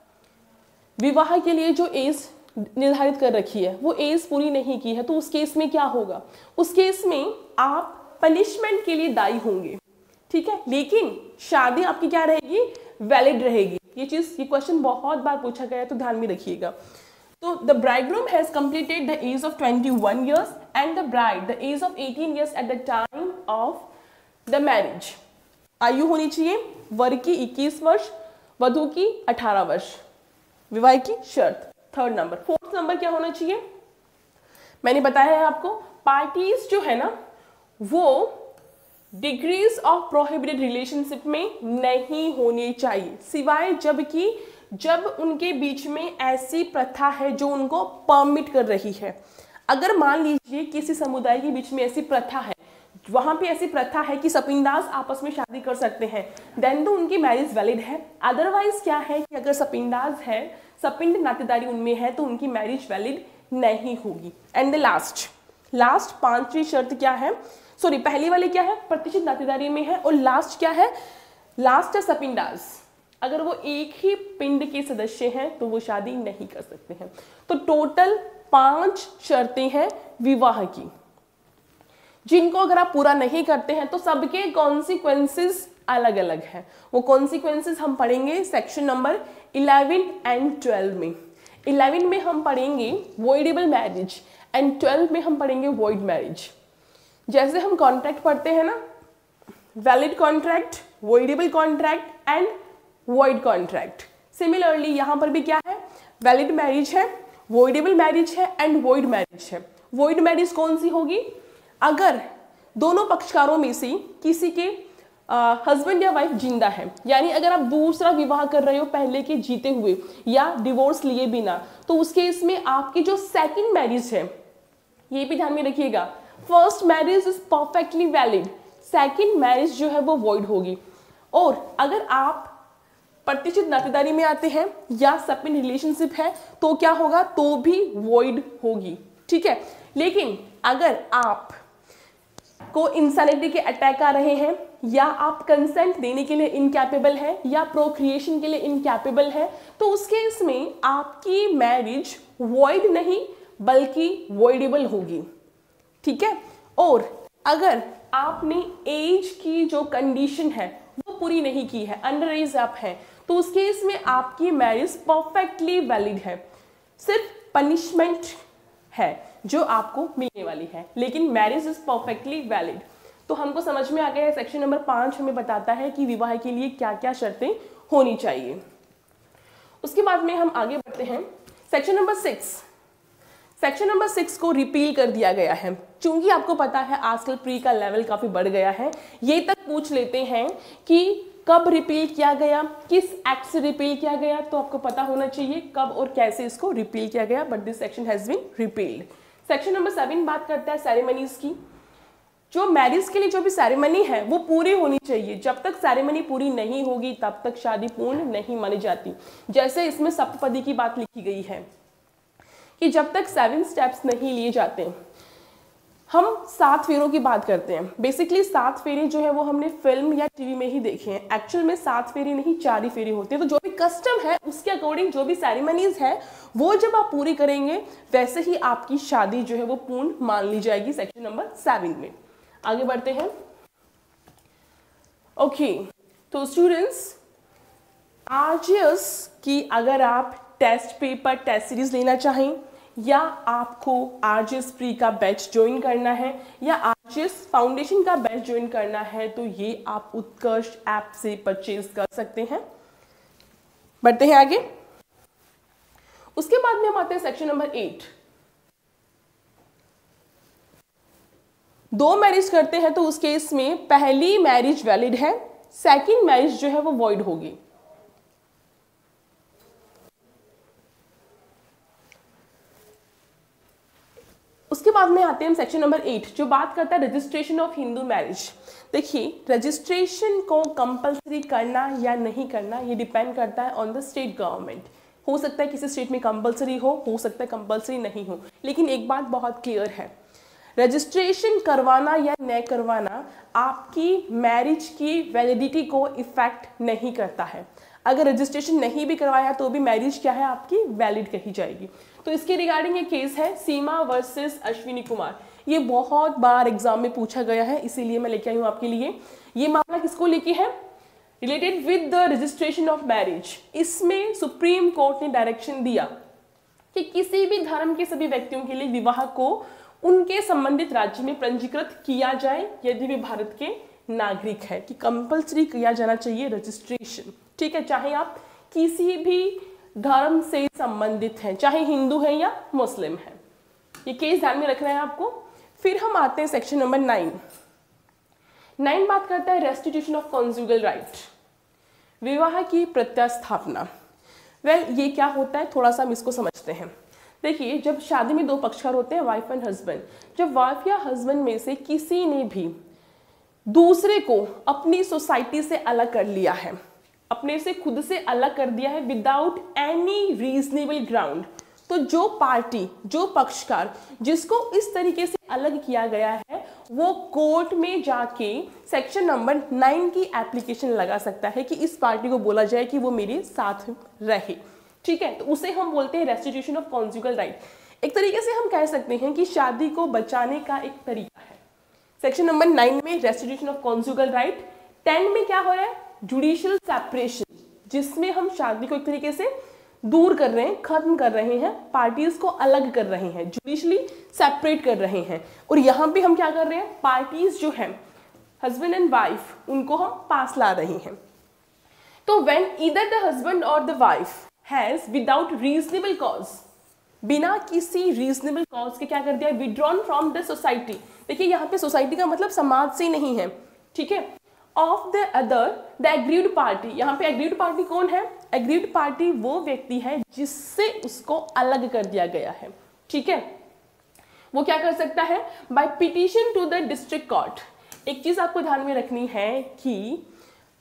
विवाह के लिए जो एज निर्धारित कर रखी है वो एज पूरी नहीं की है तो उस केस में क्या होगा? उस केस में आप पनिशमेंट के लिए दायी होंगे। ठीक है, लेकिन शादी आपकी क्या रहेगी? वैलिड रहेगी। ये क्वेश्चन बहुत बार पूछा गया है तो ध्यान में रखिएगा। तो the bridegroom has completed the age of 21 years and the bride the age of 18 years at the time of the marriage. आयु होनी चाहिए वर की 21 वर्ष, वधु की 18 वर्ष। विवाह की शर्त थर्ड नंबर। फोर्थ नंबर क्या होना चाहिए? मैंने बताया है आपको, पार्टीज जो है ना वो डिग्रीज ऑफ प्रोहिबिटेड रिलेशनशिप में नहीं होनी चाहिए, सिवाय जब उनके बीच में ऐसी प्रथा है जो उनको परमिट कर रही है। अगर मान लीजिए किसी समुदाय के बीच में ऐसी प्रथा है, वहां पे ऐसी प्रथा है कि सपिंदास आपस में शादी कर सकते हैं, देन तो उनकी मैरिज वैलिड है। अदरवाइज क्या है कि अगर सपिंदास है, सपिंड नातेदारी उनमें है तो उनकी मैरिज वैलिड नहीं होगी। एंड द लास्ट पांचवी शर्त क्या है? पहली वाली क्या है? प्रतिष्ठित नातेदारी में है, और लास्ट क्या है? लास्ट है सपिंदास। अगर वो एक ही पिंड के सदस्य हैं तो वो शादी नहीं कर सकते हैं। तो टोटल 5 शर्तें हैं विवाह की, जिनको अगर आप पूरा नहीं करते हैं तो सबके कॉन्सिक्वेंसेस अलग अलग हैं। वो कॉन्सिक्वेंसेस हम पढ़ेंगे सेक्शन नंबर 11 एंड 12 में। 11 में हम पढ़ेंगे वॉइडेबल मैरिज एंड 12 में हम पढ़ेंगे वॉइड मैरिज। जैसे हम कॉन्ट्रैक्ट पढ़ते हैं ना, valid contract, voidable contract and void contract, similarly यहाँ पर भी क्या है? वैलिड मैरिज है, वॉइडेबल मैरिज है एंड वॉइड मैरिज है। वॉइड मैरिज कौन सी होगी? अगर दोनों पक्षकारों में से किसी के हस्बैंड या वाइफ जिंदा है, यानी अगर आप दूसरा विवाह कर रहे हो पहले के जीते हुए या डिवोर्स लिए बिना, तो उस केस में आपकी जो सेकंड मैरिज है, ये भी ध्यान में रखिएगा, first marriage is perfectly valid, second marriage जो है वो वॉइड होगी। और अगर आप प्रतिचित नातेदारी में आते हैं या सब इन रिलेशनशिप है तो क्या होगा, तो भी वॉइड होगी। ठीक है, लेकिन अगर आप को इंसैनिटी के अटैक आ रहे हैं या आप कंसेंट देने के लिए इनकैपेबल है या प्रोक्रिएशन के लिए इनकैपेबल है, तो उस केस में आपकी मैरिज वॉइड नहीं बल्कि वॉइडेबल होगी। ठीक है, और अगर आपने एज की जो कंडीशन है वो पूरी नहीं की है, अंडर एज आप है, तो उस केस में आपकी मैरिज परफेक्टली वैलिड है। सिर्फ पनिशमेंट है जो आपको मिलने वाली है, लेकिन मैरिज इज परफेक्टली वैलिड। तो हमको समझ में आ गया है, सेक्शन नंबर 5 हमें बताता है कि विवाह के लिए क्या क्या शर्तें होनी चाहिए। उसके बाद में हम आगे बढ़ते हैं सेक्शन नंबर 6। सेक्शन नंबर 6 को रिपील कर दिया गया है, क्योंकि आपको पता है आजकल प्री का लेवल काफी बढ़ गया है। ये तक पूछ लेते हैं कि कब रिपील किया गया, किस एक्ट से रिपील किया गया, तो आपको पता होना चाहिए कब और कैसे इसको रिपील किया गया, but this section has been repealed. Section number 7 बात करता है सेरेमनीज की। जो मैरिज के लिए जो भी सेरेमनी है वो पूरी होनी चाहिए। जब तक सेरेमनी पूरी नहीं होगी तब तक शादी पूर्ण नहीं मानी जाती। जैसे इसमें सप्तपदी की बात लिखी गई है कि जब तक 7 स्टेप्स नहीं लिए जाते, हम 7 फेरों की बात करते हैं। बेसिकली 7 फेरे जो है वो हमने फिल्म या टीवी में ही देखे हैं। एक्चुअल में 7 फेरे नहीं 4 ही फेरे होते हैं। तो जो भी कस्टम है उसके अकॉर्डिंग जो भी सेरेमनीज है वो जब आप पूरी करेंगे वैसे ही आपकी शादी जो है वो पूर्ण मान ली जाएगी। सेक्शन नंबर 7 में आगे बढ़ते हैं। ओके, तो स्टूडेंट्स आरजीएस की अगर आप टेस्ट पेपर टेस्ट सीरीज लेना चाहें या आपको आरजीएस प्री का बैच ज्वाइन करना है या आरजीएस फाउंडेशन का बैच ज्वाइन करना है, तो ये आप उत्कर्ष ऐप से परचेज कर सकते हैं। बढ़ते हैं आगे। उसके बाद में हम आते हैं सेक्शन नंबर 8। 2 मैरिज करते हैं तो उस केस में पहली मैरिज वैलिड है, सेकंड मैरिज जो है वो वॉइड होगी। उसके बाद में आते हैं हम सेक्शन नंबर 8 जो बात करता है रजिस्ट्रेशन ऑफ हिंदू मैरिज। देखिए, रजिस्ट्रेशन को कंपलसरी करना या नहीं करना ये डिपेंड करता है ऑन द स्टेट गवर्नमेंट। हो सकता है किसी स्टेट में कंपलसरी हो सकता है कंपलसरी नहीं हो, लेकिन एक बात बहुत क्लियर है, रजिस्ट्रेशन करवाना या न करवाना आपकी मैरिज की वैलिडिटी को इफेक्ट नहीं करता है। अगर रजिस्ट्रेशन नहीं भी करवाया तो भी मैरिज क्या है आपकी वैलिड कही जाएगी। तो इसके रिगार्डिंग ये केस है सीमा वर्सेस अश्विनी कुमार। ये बहुत बार एग्जाम में पूछा गया है, इसीलिए मैं लेके आई हूँ आपके लिए। ये मामला किसको लेके है, related with the registration of marriage. इसमें सुप्रीम कोर्ट ने डायरेक्शन दिया कि किसी भी धर्म के सभी व्यक्तियों के लिए विवाह को उनके संबंधित राज्य में पंजीकृत किया जाए यदि वे भारत के नागरिक है, कि कंपलसरी किया जाना चाहिए रजिस्ट्रेशन। ठीक है, चाहे आप किसी भी धर्म से संबंधित हैं, चाहे हिंदू है या मुस्लिम है, ये केस ध्यान में रखना है आपको। फिर हम आते हैं सेक्शन नंबर 9। 9 बात करता है रेस्टिट्यूशन ऑफ कॉन्जुगल राइट, विवाह की प्रत्यास्थापना। ये क्या होता है, थोड़ा सा हम इसको समझते हैं। देखिए, जब शादी में 2 पक्षकार होते हैं, वाइफ एंड हस्बैंड, जब वाइफ या हस्बैंड में से किसी ने भी दूसरे को अपनी सोसाइटी से अलग कर लिया है, अपने से खुद से अलग कर दिया है विदाउट एनी रीजनेबल ग्राउंड, तो जो पार्टी, जो पक्षकार जिसको इस तरीके से अलग किया गया है वो कोर्ट में जाके सेक्शन नंबर 9 की एप्लीकेशन लगा सकता है कि इस पार्टी को बोला जाए कि वो मेरे साथ रहे। ठीक है, तो उसे हम बोलते हैं रेस्टिट्यूशन ऑफ कॉन्जुगल राइट। एक तरीके से हम कह सकते हैं कि शादी को बचाने का एक तरीका है। सेक्शन नंबर 9 में रेस्टिट्यूशन ऑफ कॉन्जुगल राइट। 10 में क्या हो रहा है, जुडिशियल सेपरेशन, जिसमें हम शादी को एक तरीके से दूर कर रहे हैं, खत्म कर रहे हैं, पार्टीज को अलग कर रहे हैं, जुडिशली सेपरेट कर रहे हैं। और यहाँ पे हम क्या कर रहे हैं, पार्टीज जो है हस्बैंड एंड वाइफ उनको हम पास ला रहे हैं। तो व्हेन ईदर द हस्बैंड और the wife has without reasonable cause, बिना किसी रीजनेबल कॉज के क्या कर दिया, विड्रॉन फ्रॉम द सोसाइटी। देखिए यहाँ पे सोसाइटी का मतलब समाज से नहीं है, ठीक है, of the other the aggrieved party. यहाँ पे एग्रीड पार्टी कौन है, एग्रीड पार्टी वो व्यक्ति है जिससे उसको अलग कर दिया गया है। ठीक है, वो क्या कर सकता है, by petition to the district court. एक चीज आपको ध्यान में रखनी है कि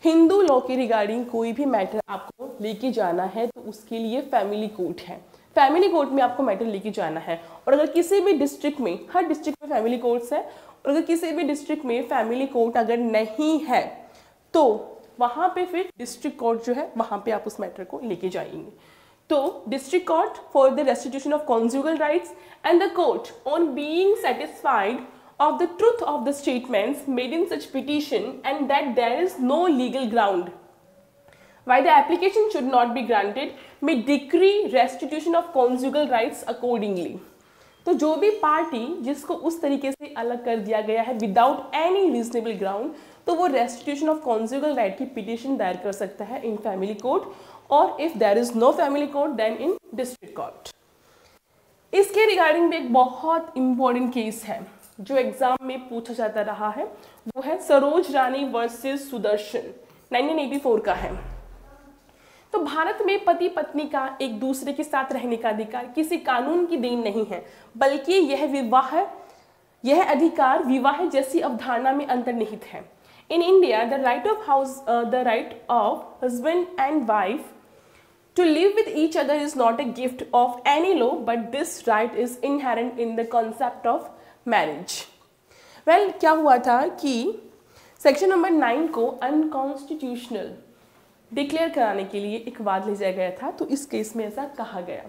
हिंदू लॉ के रिगार्डिंग कोई भी मैटर आपको लेके जाना है तो उसके लिए फैमिली कोर्ट है, फैमिली कोर्ट में आपको मैटर लेके जाना है। और अगर किसी भी डिस्ट्रिक्ट में, हर डिस्ट्रिक्ट में फैमिली कोर्ट्स है, और अगर किसी भी डिस्ट्रिक्ट में फैमिली कोर्ट अगर नहीं है तो वहाँ पे फिर डिस्ट्रिक्ट कोर्ट जो है वहाँ पे आप उस मैटर को लेके जाएंगे। तो district court for the restitution of conjugal rights and the court on being satisfied of the truth of the statements made in such petition and that there is no legal ground why the application should not be granted may decree restitution of conjugal rights accordingly। तो जो भी party जिसको उस तरीके से अलग कर दिया गया है विदाउट एनी रीजनेबल ग्राउंड, तो वो रेस्टिट्यूशन ऑफ कॉन्जुगल राइट की पिटिशन दायर कर सकता है इन फैमिली कोर्ट, और if there is no family court then in district court. इसके रिगार्डिंग भी एक बहुत इंपॉर्टेंट केस है जो एग्जाम में पूछा जाता रहा है, वो है सरोज रानी वर्सेस सुदर्शन, 1984 का है। तो भारत में पति पत्नी का एक दूसरे के साथ रहने का अधिकार किसी कानून की देन नहीं है, बल्कि यह अधिकार विवाह जैसी अवधारणा में अंतर्निहित है। In India the right of husband and wife to live with each other is not a gift of any law, but this right is inherent in the concept of marriage। Well, क्या हुआ था कि section number 9 को unconstitutional declare कराने के लिए एक वाद ले जाया गया था, तो इस केस में ऐसा कहा गया।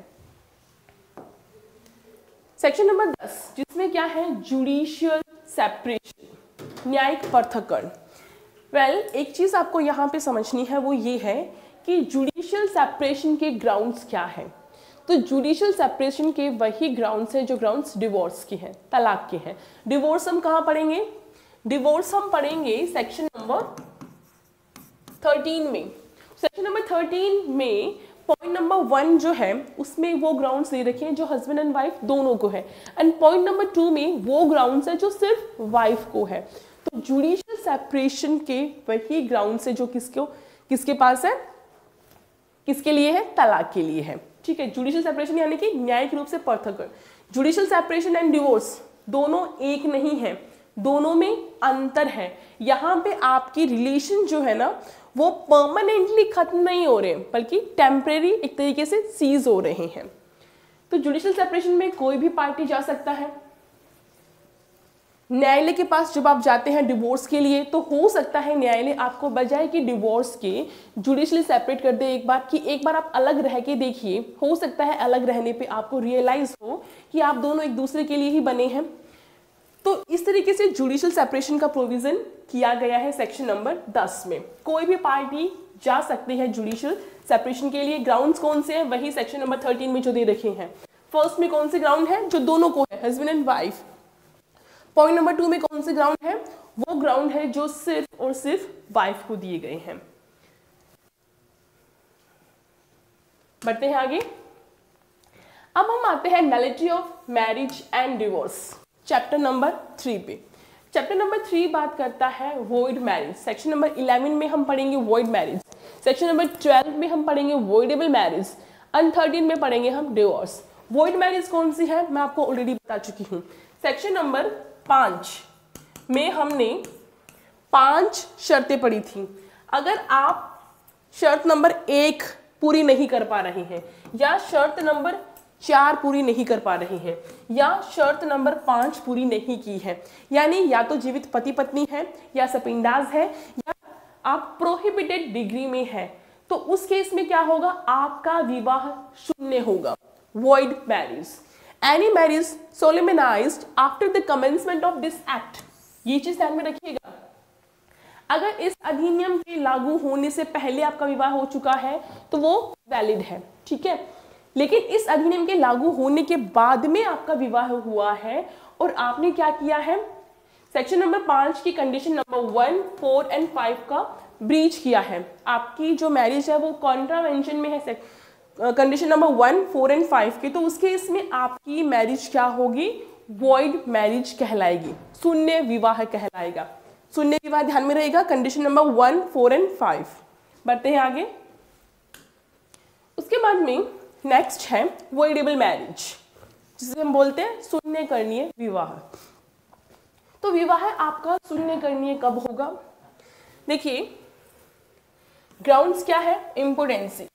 सेक्शन नंबर 10 जिसमें क्या है, जुडिशियल सेपरेशन, न्यायिक पृथक्करण। वेल, एक चीज आपको यहाँ पे समझनी है, वो ये है कि जुडिशियल सेपरेशन के ग्राउंड्स क्या है। तो जुडिशियल सेपरेशन के वही ग्राउंड्स हैं जो ग्राउंड्स डिवोर्स के हैं, तलाक के हैं। डिवोर्स हम कहाँ पढ़ेंगे, डिवोर्स हम पढ़ेंगे सेक्शन नंबर 13 में। सेक्शन नंबर 13 में पॉइंट नंबर 1 जो है उसमें वो ग्राउंड्स दे रखे हैं जो हस्बैंड एंड वाइफ दोनों को है, एंड पॉइंट नंबर 2 में वो ग्राउंड्स है जो सिर्फ वाइफ को है। तो जुडिशियल सेपरेशन के वही ग्राउंड्स है जो किसके पास है, किसके लिए है, तलाक के लिए है। ठीक है, जुडिशियल सेपरेशन यानी कि न्यायिक रूप से पृथक्करण। जुडिशियल सेपरेशन एंड डिवोर्स दोनों एक नहीं है, दोनों में अंतर है। यहाँ पे आपकी रिलेशन जो है ना वो परमानेंटली खत्म नहीं हो रहे हैं, बल्कि टेम्परेरी एक तरीके से सीज हो रहे हैं। तो जुडिशियल सेपरेशन में कोई भी पार्टी जा सकता है न्यायालय के पास। जब आप जाते हैं डिवोर्स के लिए तो हो सकता है न्यायालय आपको बजाय कि डिवोर्स के जुडिशली सेपरेट कर दे एक बार आप अलग रह के देखिए। हो सकता है अलग रहने पे आपको रियलाइज हो कि आप दोनों एक दूसरे के लिए ही बने हैं। तो इस तरीके से जुडिशियल सेपरेशन का प्रोविजन किया गया है सेक्शन नंबर 10 में। कोई भी पार्टी जा सकती है जुडिशियल सेपरेशन के लिए। ग्राउंड्स कौन से हैं, वही सेक्शन नंबर 13 में जो दे रखे हैं। फर्स्ट में कौन से ग्राउंड है, जो दोनों को है, husband and wife. Point number 2 में कौन से ग्राउंड है, वो ग्राउंड है जो सिर्फ और सिर्फ वाइफ को दिए गए हैं। बढ़ते हैं आगे। अब हम आते हैं nullity of marriage and divorce, chapter number 3 पे। चैप्टर नंबर 3 बात करता है वॉइड मैरिज। सेक्शन नंबर 11 में हम पढ़ेंगे वॉइड मैरिज, सेक्शन नंबर 12 में हम पढ़ेंगे वॉइडेबल मैरिज, एंड 13 में पढ़ेंगे हम डिवोर्स। वॉइड मैरिज कौन सी है मैं आपको ऑलरेडी बता चुकी हूँ। सेक्शन नंबर 5 में हमने 5 शर्तें पढ़ी थी। अगर आप शर्त नंबर 1 पूरी नहीं कर पा रहे हैं, या शर्त नंबर 4 पूरी नहीं कर पा रहे हैं, या शर्त नंबर 5 पूरी नहीं की है, यानी या तो जीवित पति पत्नी है, या सपिंडाज है, या आप प्रोहिबिटेड डिग्री में है, तो उस केस में क्या होगा, आपका विवाह शून्य होगा, void marriage. Any marriage solemnized after the commencement of this act, ये चीज ध्यान में रखिएगा। अगर इस अधिनियम के लागू होने से पहले आपका विवाह हो चुका है तो वो वैलिड है, ठीक है। लेकिन इस अधिनियम के लागू होने के बाद में आपका विवाह हुआ है और आपने क्या किया है, सेक्शन नंबर 5 की कंडीशन नंबर 1, 4 एंड 5 का ब्रीच किया है, आपकी जो मैरिज है वो कॉन्ट्रावेंशन में है कंडीशन नंबर 1, 4 एंड 5 की, तो उसके इसमें आपकी मैरिज क्या होगी, वॉइड मैरिज कहलाएगी, शून्य विवाह कहलाएगा। शून्य विवाह ध्यान में रहेगा, कंडीशन नंबर 1, 4 एंड 5। बढ़ते हैं आगे। उसके बाद में नेक्स्ट है वॉइडेबल मैरिज, जिसे हम बोलते हैं शून्य करणीय विवाह। तो विवाह आपका शून्य करणीय कब होगा, देखिए ग्राउंड्स क्या है? इम्पोटेंसी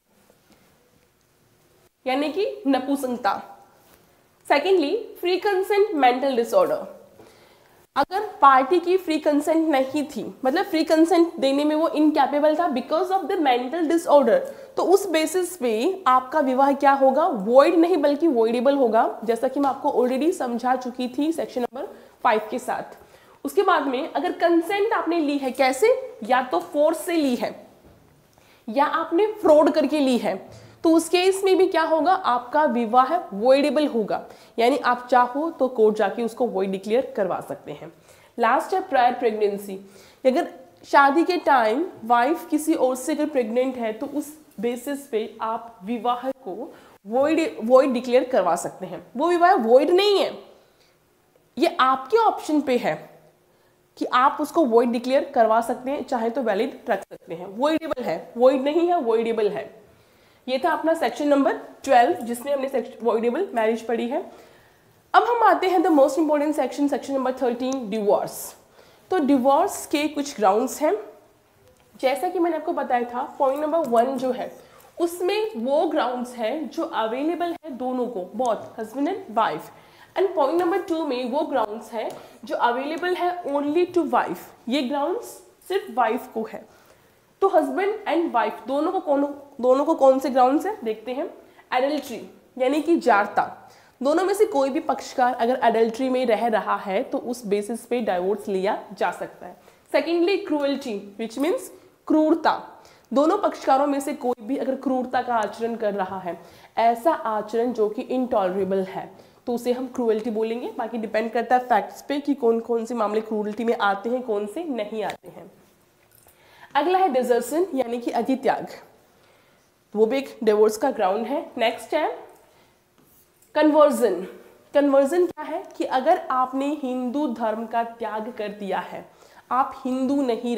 यानी कि नपुंसकता। Secondly, free consent mental disorder. अगर पार्टी की फ्री कंसेंट नहीं थी, मतलब फ्री कंसेंट देने में वो इनकैपेबल था because of the mental disorder, तो उस बेसिस पे आपका विवाह क्या होगा? वॉइड नहीं बल्कि वॉइडेबल होगा, जैसा कि मैं आपको ऑलरेडी समझा चुकी थी सेक्शन नंबर 5 के साथ। उसके बाद में अगर कंसेंट आपने ली है, कैसे? या तो फोर्स से ली है या आपने फ्रॉड करके ली है, तो उस केस में भी क्या होगा? आपका विवाह वॉइडेबल होगा, यानी आप चाहो तो कोर्ट जाके उसको वॉइड डिक्लेयर करवा सकते हैं। लास्ट है प्रायर प्रेगनेंसी। अगर शादी के टाइम वाइफ किसी और से अगर प्रेग्नेंट है तो उस बेसिस पे आप विवाह को वॉइड डिक्लेयर करवा सकते हैं। वो विवाह वॉइड नहीं है, ये आपके ऑप्शन पे है कि आप उसको वॉइड डिक्लेयर करवा सकते हैं, चाहे तो वैलिड रख सकते हैं। वॉइडेबल है, वॉइड नहीं है, वॉइडेबल है। ये था अपना सेक्शन नंबर 12 जिसमें हमने वॉइडेबल मैरिज पढ़ी है। अब हम आते हैं the most important section, section number 13, divorce. तो डिवोर्स के कुछ ग्राउंड्स हैं, जैसा कि मैंने आपको बताया था। पॉइंट नंबर 1 जो है उसमें वो ग्राउंड्स हैं जो अवेलेबल है दोनों को, both husband and wife. And point number 2 में वो ग्राउंड्स हैं जो अवेलेबल है ओनली टू वाइफ। ये ग्राउंड्स सिर्फ वाइफ को है। तो हस्बैंड एंड वाइफ दोनों को कौन से ग्राउंड्स हैं देखते हैं। एडल्ट्री यानी कि जारता, दोनों में से कोई भी पक्षकार अगर एडल्ट्री में रह रहा है तो उस बेसिस पे डाइवोर्स लिया जा सकता है। सेकेंडली, क्रूअल्टी विच मीन्स क्रूरता, दोनों पक्षकारों में से कोई भी अगर क्रूरता का आचरण कर रहा है, ऐसा आचरण जो कि इनटॉलरेबल है, तो उसे हम क्रूअल्टी बोलेंगे। बाकी डिपेंड करता है फैक्ट्स पे कि कौन कौन से मामले क्रूअल्टी में आते हैं, कौन से नहीं आते हैं। अगला है डिजर्शन यानी कि अधित्याग, वो भी एक डिवोर्स का ग्राउंड है। नेक्स्ट है कन्वर्जन। कन्वर्जन क्या है कि अगर आपने हिंदू धर्म का त्याग कर दिया है, आप हिंदू नहीं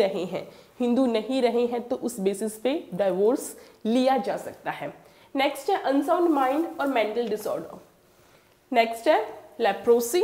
रहे हैं तो उस बेसिस पे डाइवोर्स लिया जा सकता है। नेक्स्ट है अनसाउंड माइंड और मेंटल डिसऑर्डर। नेक्स्ट है लेप्रोसी,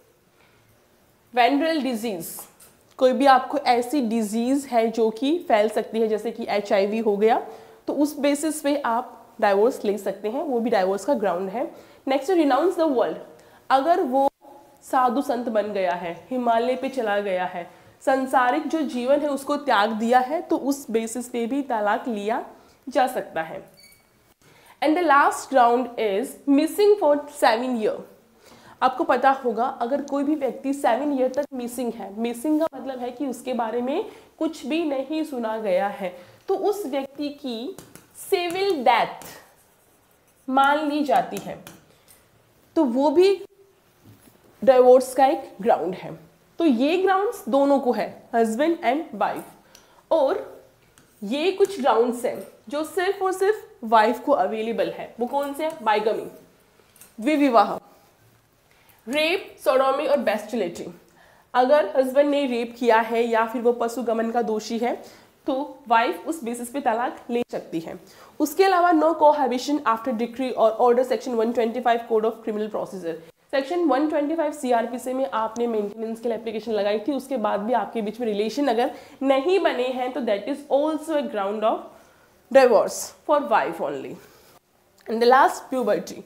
वेनरल डिजीज, कोई भी आपको ऐसी डिजीज है जो कि फैल सकती है, जैसे कि HIV हो गया, तो उस बेसिस पे आप डाइवोर्स ले सकते हैं, वो भी डाइवोर्स का ग्राउंड है। नेक्स्ट है रिनाउंस द वर्ल्ड, अगर वो साधु संत बन गया है, हिमालय पे चला गया है, संसारिक जो जीवन है उसको त्याग दिया है, तो उस बेसिस पे भी तलाक लिया जा सकता है। And the last ground is missing for 7 year. आपको पता होगा अगर कोई भी व्यक्ति 7 ईयर तक मिसिंग है, मिसिंग का मतलब है कि उसके बारे में कुछ भी नहीं सुना गया है, तो उस व्यक्ति की सिविल डेथ मान ली जाती है, तो वो भी डिवोर्स का एक ग्राउंड है। तो ये ग्राउंड्स दोनों को है, हस्बैंड एंड वाइफ। और ये कुछ ग्राउंड्स हैं जो सिर्फ और सिर्फ वाइफ को अवेलेबल है। वो कौन से हैं? बाइगमी, विवाह, रेप, सोडोमी और बेस्टिलिटी। अगर हस्बैंड ने रेप किया है या फिर वो पशुगमन का दोषी है तो वाइफ उस बेसिस पे तलाक ले सकती है। उसके अलावा नो कोहैबिशन आफ्टर डिक्री और order section 125 code of criminal procedure. Section 125 CRPC में आपने मेंटेनेंस के लिए एप्लीकेशन लगाई थी, उसके बाद भी आपके बीच में रिलेशन अगर नहीं बने हैं तो that is also a ground of divorce for wife only. And the last, puberty.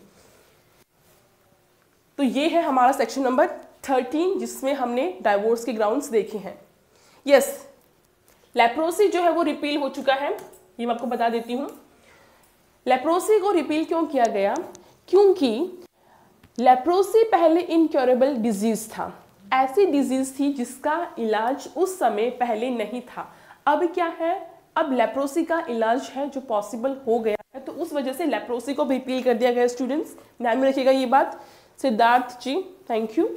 तो ये है हमारा सेक्शन नंबर 13 जिसमें हमने डाइवोर्स के ग्राउंड्स देखे हैं। यस, लेप्रोसी जो है वो रिपील हो चुका है, ये मैं आपको बता देती हूँ। लेप्रोसी को रिपील क्यों किया गया? क्योंकि लेप्रोसी पहले इनक्योरेबल डिजीज था, ऐसी डिजीज थी जिसका इलाज उस समय पहले नहीं था। अब क्या है? अब लेप्रोसी का इलाज है जो पॉसिबल हो गया है, तो उस वजह से लेप्रोसी को भी रिपील कर दिया गया। स्टूडेंट्स ध्यान में रखिएगा ये बात। Siddharth ji thank you.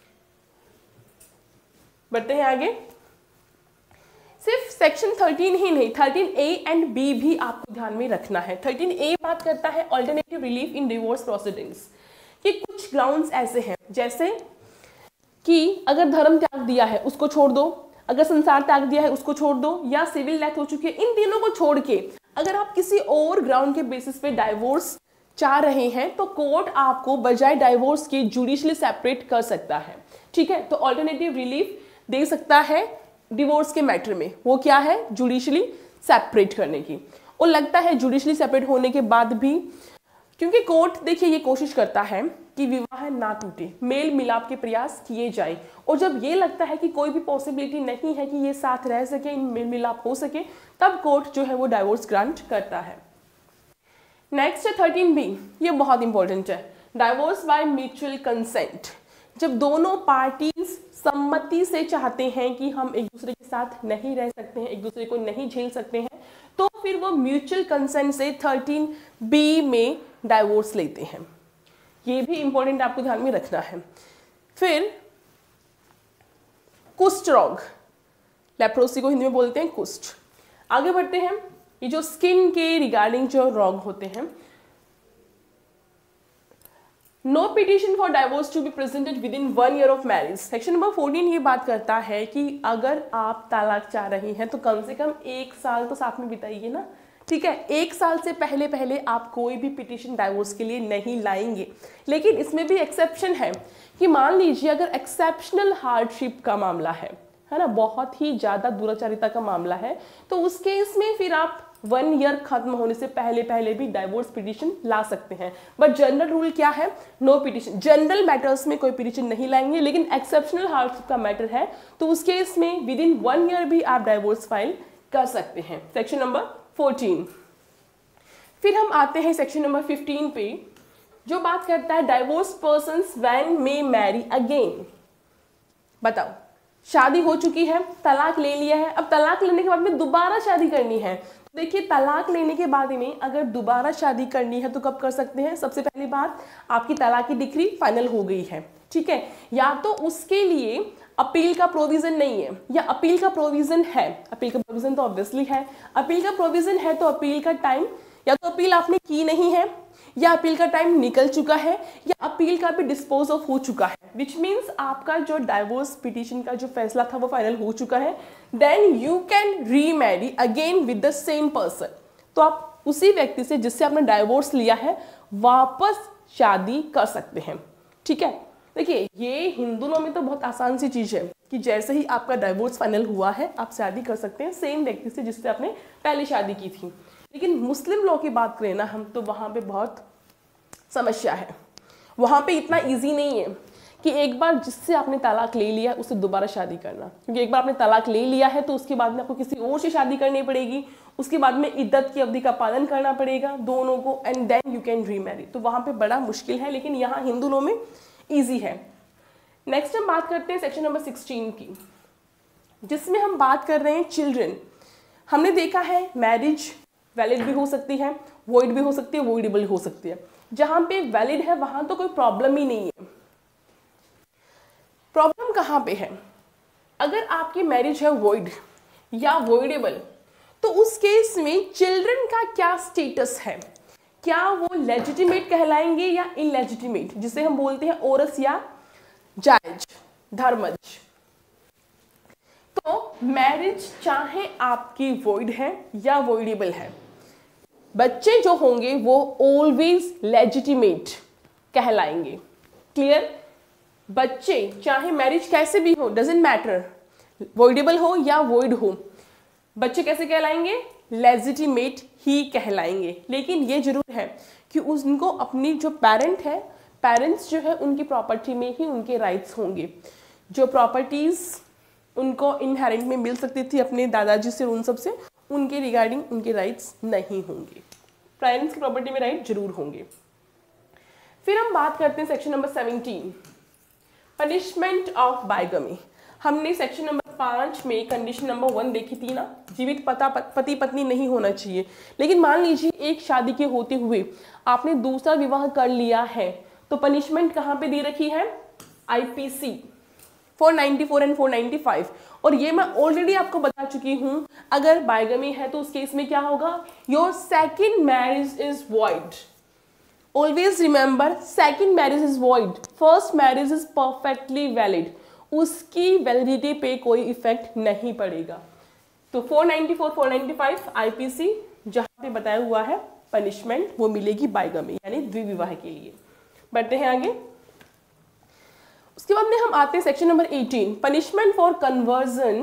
बढ़ते हैं आगे। सिर्फ सेक्शन 13 ही नहीं, 13A एंड B भी आपको ध्यान में रखना है। 13A बात करता है alternative relief in divorce proceedings, कि कुछ ग्राउंड्स ऐसे हैं जैसे कि अगर धर्म त्याग दिया है उसको छोड़ दो, अगर संसार त्याग दिया है उसको छोड़ दो, या सिविल डेथ हो चुकी है, इन तीनों को छोड़ के अगर आप किसी और ग्राउंड के बेसिस पे डाइवोर्स चाह रहे हैं तो कोर्ट आपको बजाय डाइवोर्स के जुडिशली सेपरेट कर सकता है। ठीक है, तो ऑल्टरनेटिव रिलीफ दे सकता है डिवोर्स के मैटर में, वो क्या है? जुडिशली सेपरेट करने की। और लगता है जुडिशली सेपरेट होने के बाद भी, क्योंकि कोर्ट देखिए ये कोशिश करता है कि विवाह ना टूटे, मेल मिलाप के प्रयास किए जाए, और जब ये लगता है कि कोई भी पॉसिबिलिटी नहीं है कि ये साथ रह सके, इन मेल मिलाप हो सके, तब कोर्ट जो है वो डाइवोर्स ग्रांट करता है। नेक्स्ट है 13B, ये बहुत इंपॉर्टेंट है, डाइवोर्स बाय म्यूचुअल कंसेंट। जब दोनों पार्टीज सम्मति से चाहते हैं कि हम एक दूसरे के साथ नहीं रह सकते हैं, एक दूसरे को नहीं झेल सकते हैं, तो फिर वो म्यूचुअल कंसेंट से 13B में डाइवोर्स लेते हैं। ये भी इंपॉर्टेंट आपको ध्यान में रखना है। फिर कुष्ठ रोग, लेप्रोसी को हिंदी में बोलते हैं कुष्ठ। आगे बढ़ते हैं, ये जो स्किन के रिगार्डिंग जो रोग होते हैं, no petition for divorce to be presented within 1 year of marriage. Section number 14 ये बात करता है कि अगर आप तलाक चाह रही हैं तो कम से कम 1 साल तो साथ में बिताइए ना, ठीक है। 1 साल से पहले पहले आप कोई भी पिटिशन डाइवोर्स के लिए नहीं लाएंगे। लेकिन इसमें भी एक्सेप्शन है कि मान लीजिए अगर एक्सेप्शनल हार्डशिप का मामला है ना, बहुत ही ज़्यादा दुराचारिता का मामला है, तो उस केस में फिर आप 1 year खत्म होने से पहले पहले भी डाइवोर्स पिटिशन ला सकते हैं। बट जनरल रूल क्या है, नो पिटिशन। जनरल मैटर्स में कोई पिटिशन नहीं लाएंगे, लेकिन एक्सेप्शनल हार्डशिप का मैटर है तो उस केस में विद इन 1 year भी आप डाइवोर्स फाइल कर सकते हैं। Section number 14। फिर हम आते हैं सेक्शन नंबर 15 पे, जो बात करता है divorce persons when may marry again. बताओ, शादी हो चुकी है, तलाक ले लिया है, अब तलाक लेने के बाद में दोबारा शादी करनी है। तो देखिए, तलाक लेने के बाद में अगर दोबारा शादी करनी है तो कब कर सकते हैं? सबसे पहली बात, आपकी तलाक की डिक्री फाइनल हो गई है, ठीक है, या तो उसके लिए अपील का प्रोविजन नहीं है, या अपील का प्रोविजन है। अपील का प्रोविजन तो ऑब्वियसली है, अपील का प्रोविजन है तो अपील का टाइम, या तो अपील आपने की नहीं है, या अपील का टाइम निकल चुका है, या अपील का भी डिस्पोज ऑफ हो चुका है, विच मीन्स आपका जो डाइवोर्स पिटिशन का जो फैसला था वो फाइनल हो चुका है। Then you can remarry again with the same person. तो आप उसी व्यक्ति से जिससे आपने डाइवोर्स लिया है वापस शादी कर सकते हैं, ठीक है। देखिए, ये हिंदू लॉ में तो बहुत आसान सी चीज़ है कि जैसे ही आपका डाइवोर्स फाइनल हुआ है आप शादी कर सकते हैं सेम व्यक्ति से जिससे आपने पहले शादी की थी। लेकिन मुस्लिम लॉ की बात करें ना हम, तो वहाँ पे बहुत समस्या है। वहाँ पे इतना इजी नहीं है कि एक बार जिससे आपने तलाक ले लिया उससे दोबारा शादी करना, क्योंकि एक बार आपने तलाक ले लिया है तो उसके बाद में आपको किसी और से शादी करनी पड़ेगी, उसके बाद में इद्दत की अवधि का पालन करना पड़ेगा दोनों को, and then you can remarry. तो वहाँ पे बड़ा मुश्किल है, लेकिन यहाँ हिंदू लॉ में ईजी है। नेक्स्ट हम बात करते हैं सेक्शन नंबर 16 की, जिसमें हम बात कर रहे हैं चिल्ड्रन। हमने देखा है मैरिज वैलिड भी हो सकती है, वॉइड भी हो सकती है, वॉइडेबल हो सकती है। जहां पे वैलिड है वहां तो कोई प्रॉब्लम ही नहीं है। प्रॉब्लम कहां पे है? अगर आपकी मैरिज है वॉइड या वॉइडेबल, तो उस केस में चिल्ड्रन का क्या स्टेटस है? क्या वो लेजिटिमेट कहलाएंगे या इनलेजिटिमेट, जिसे हम बोलते हैं ओरस या जायज, धर्मज। तो मैरिज चाहे आपकी वॉइड है या वॉइडेबल है, बच्चे जो होंगे वो ऑलवेज लेजिटिमेट कहलाएंगे। क्लियर? बच्चे चाहे मैरिज कैसे भी हो, डजेंट मैटर, वॉइडेबल हो या वॉइड हो, बच्चे कैसे कहलाएंगे? लेजिटिमेट ही कहलाएंगे। लेकिन ये जरूर है कि उनको अपनी जो पेरेंट है, पेरेंट्स जो है उनकी प्रॉपर्टी में ही उनके राइट्स होंगे। जो प्रॉपर्टीज उनको इनहेरेंट में मिल सकती थी अपने दादाजी से, उन सब से, उनके रिगार्डिंग उनके राइट्स नहीं होंगे। पेरेंट्स की प्रॉपर्टी में राइट जरूर होंगे। फिर हम बात करते हैं section number 17, punishment of bigamy. हमने सेक्शन नंबर 5 में कंडीशन नंबर 1 देखी थी ना, जीवित पति पत्नी नहीं होना चाहिए। लेकिन मान लीजिए एक शादी के होते हुए आपने दूसरा विवाह कर लिया है, तो पनिशमेंट कहाँ पे दे रखी है? IPC 494 and 495। और ये मैं ऑलरेडी आपको बता चुकी हूं, अगर बाइगमी है तो उस केस में क्या होगा? Your second marriage is void. Always remember, second marriage is void, first marriage is perfectly valid, उसकी वैलिडिटी पे कोई इफेक्ट नहीं पड़ेगा। तो 494 495 IPC जहां पे बताया हुआ है पनिशमेंट वो मिलेगी बाइगमी यानी द्विविवाह के लिए। बढ़ते हैं आगे। उसके बाद में हम आते हैं section number 18, punishment for conversion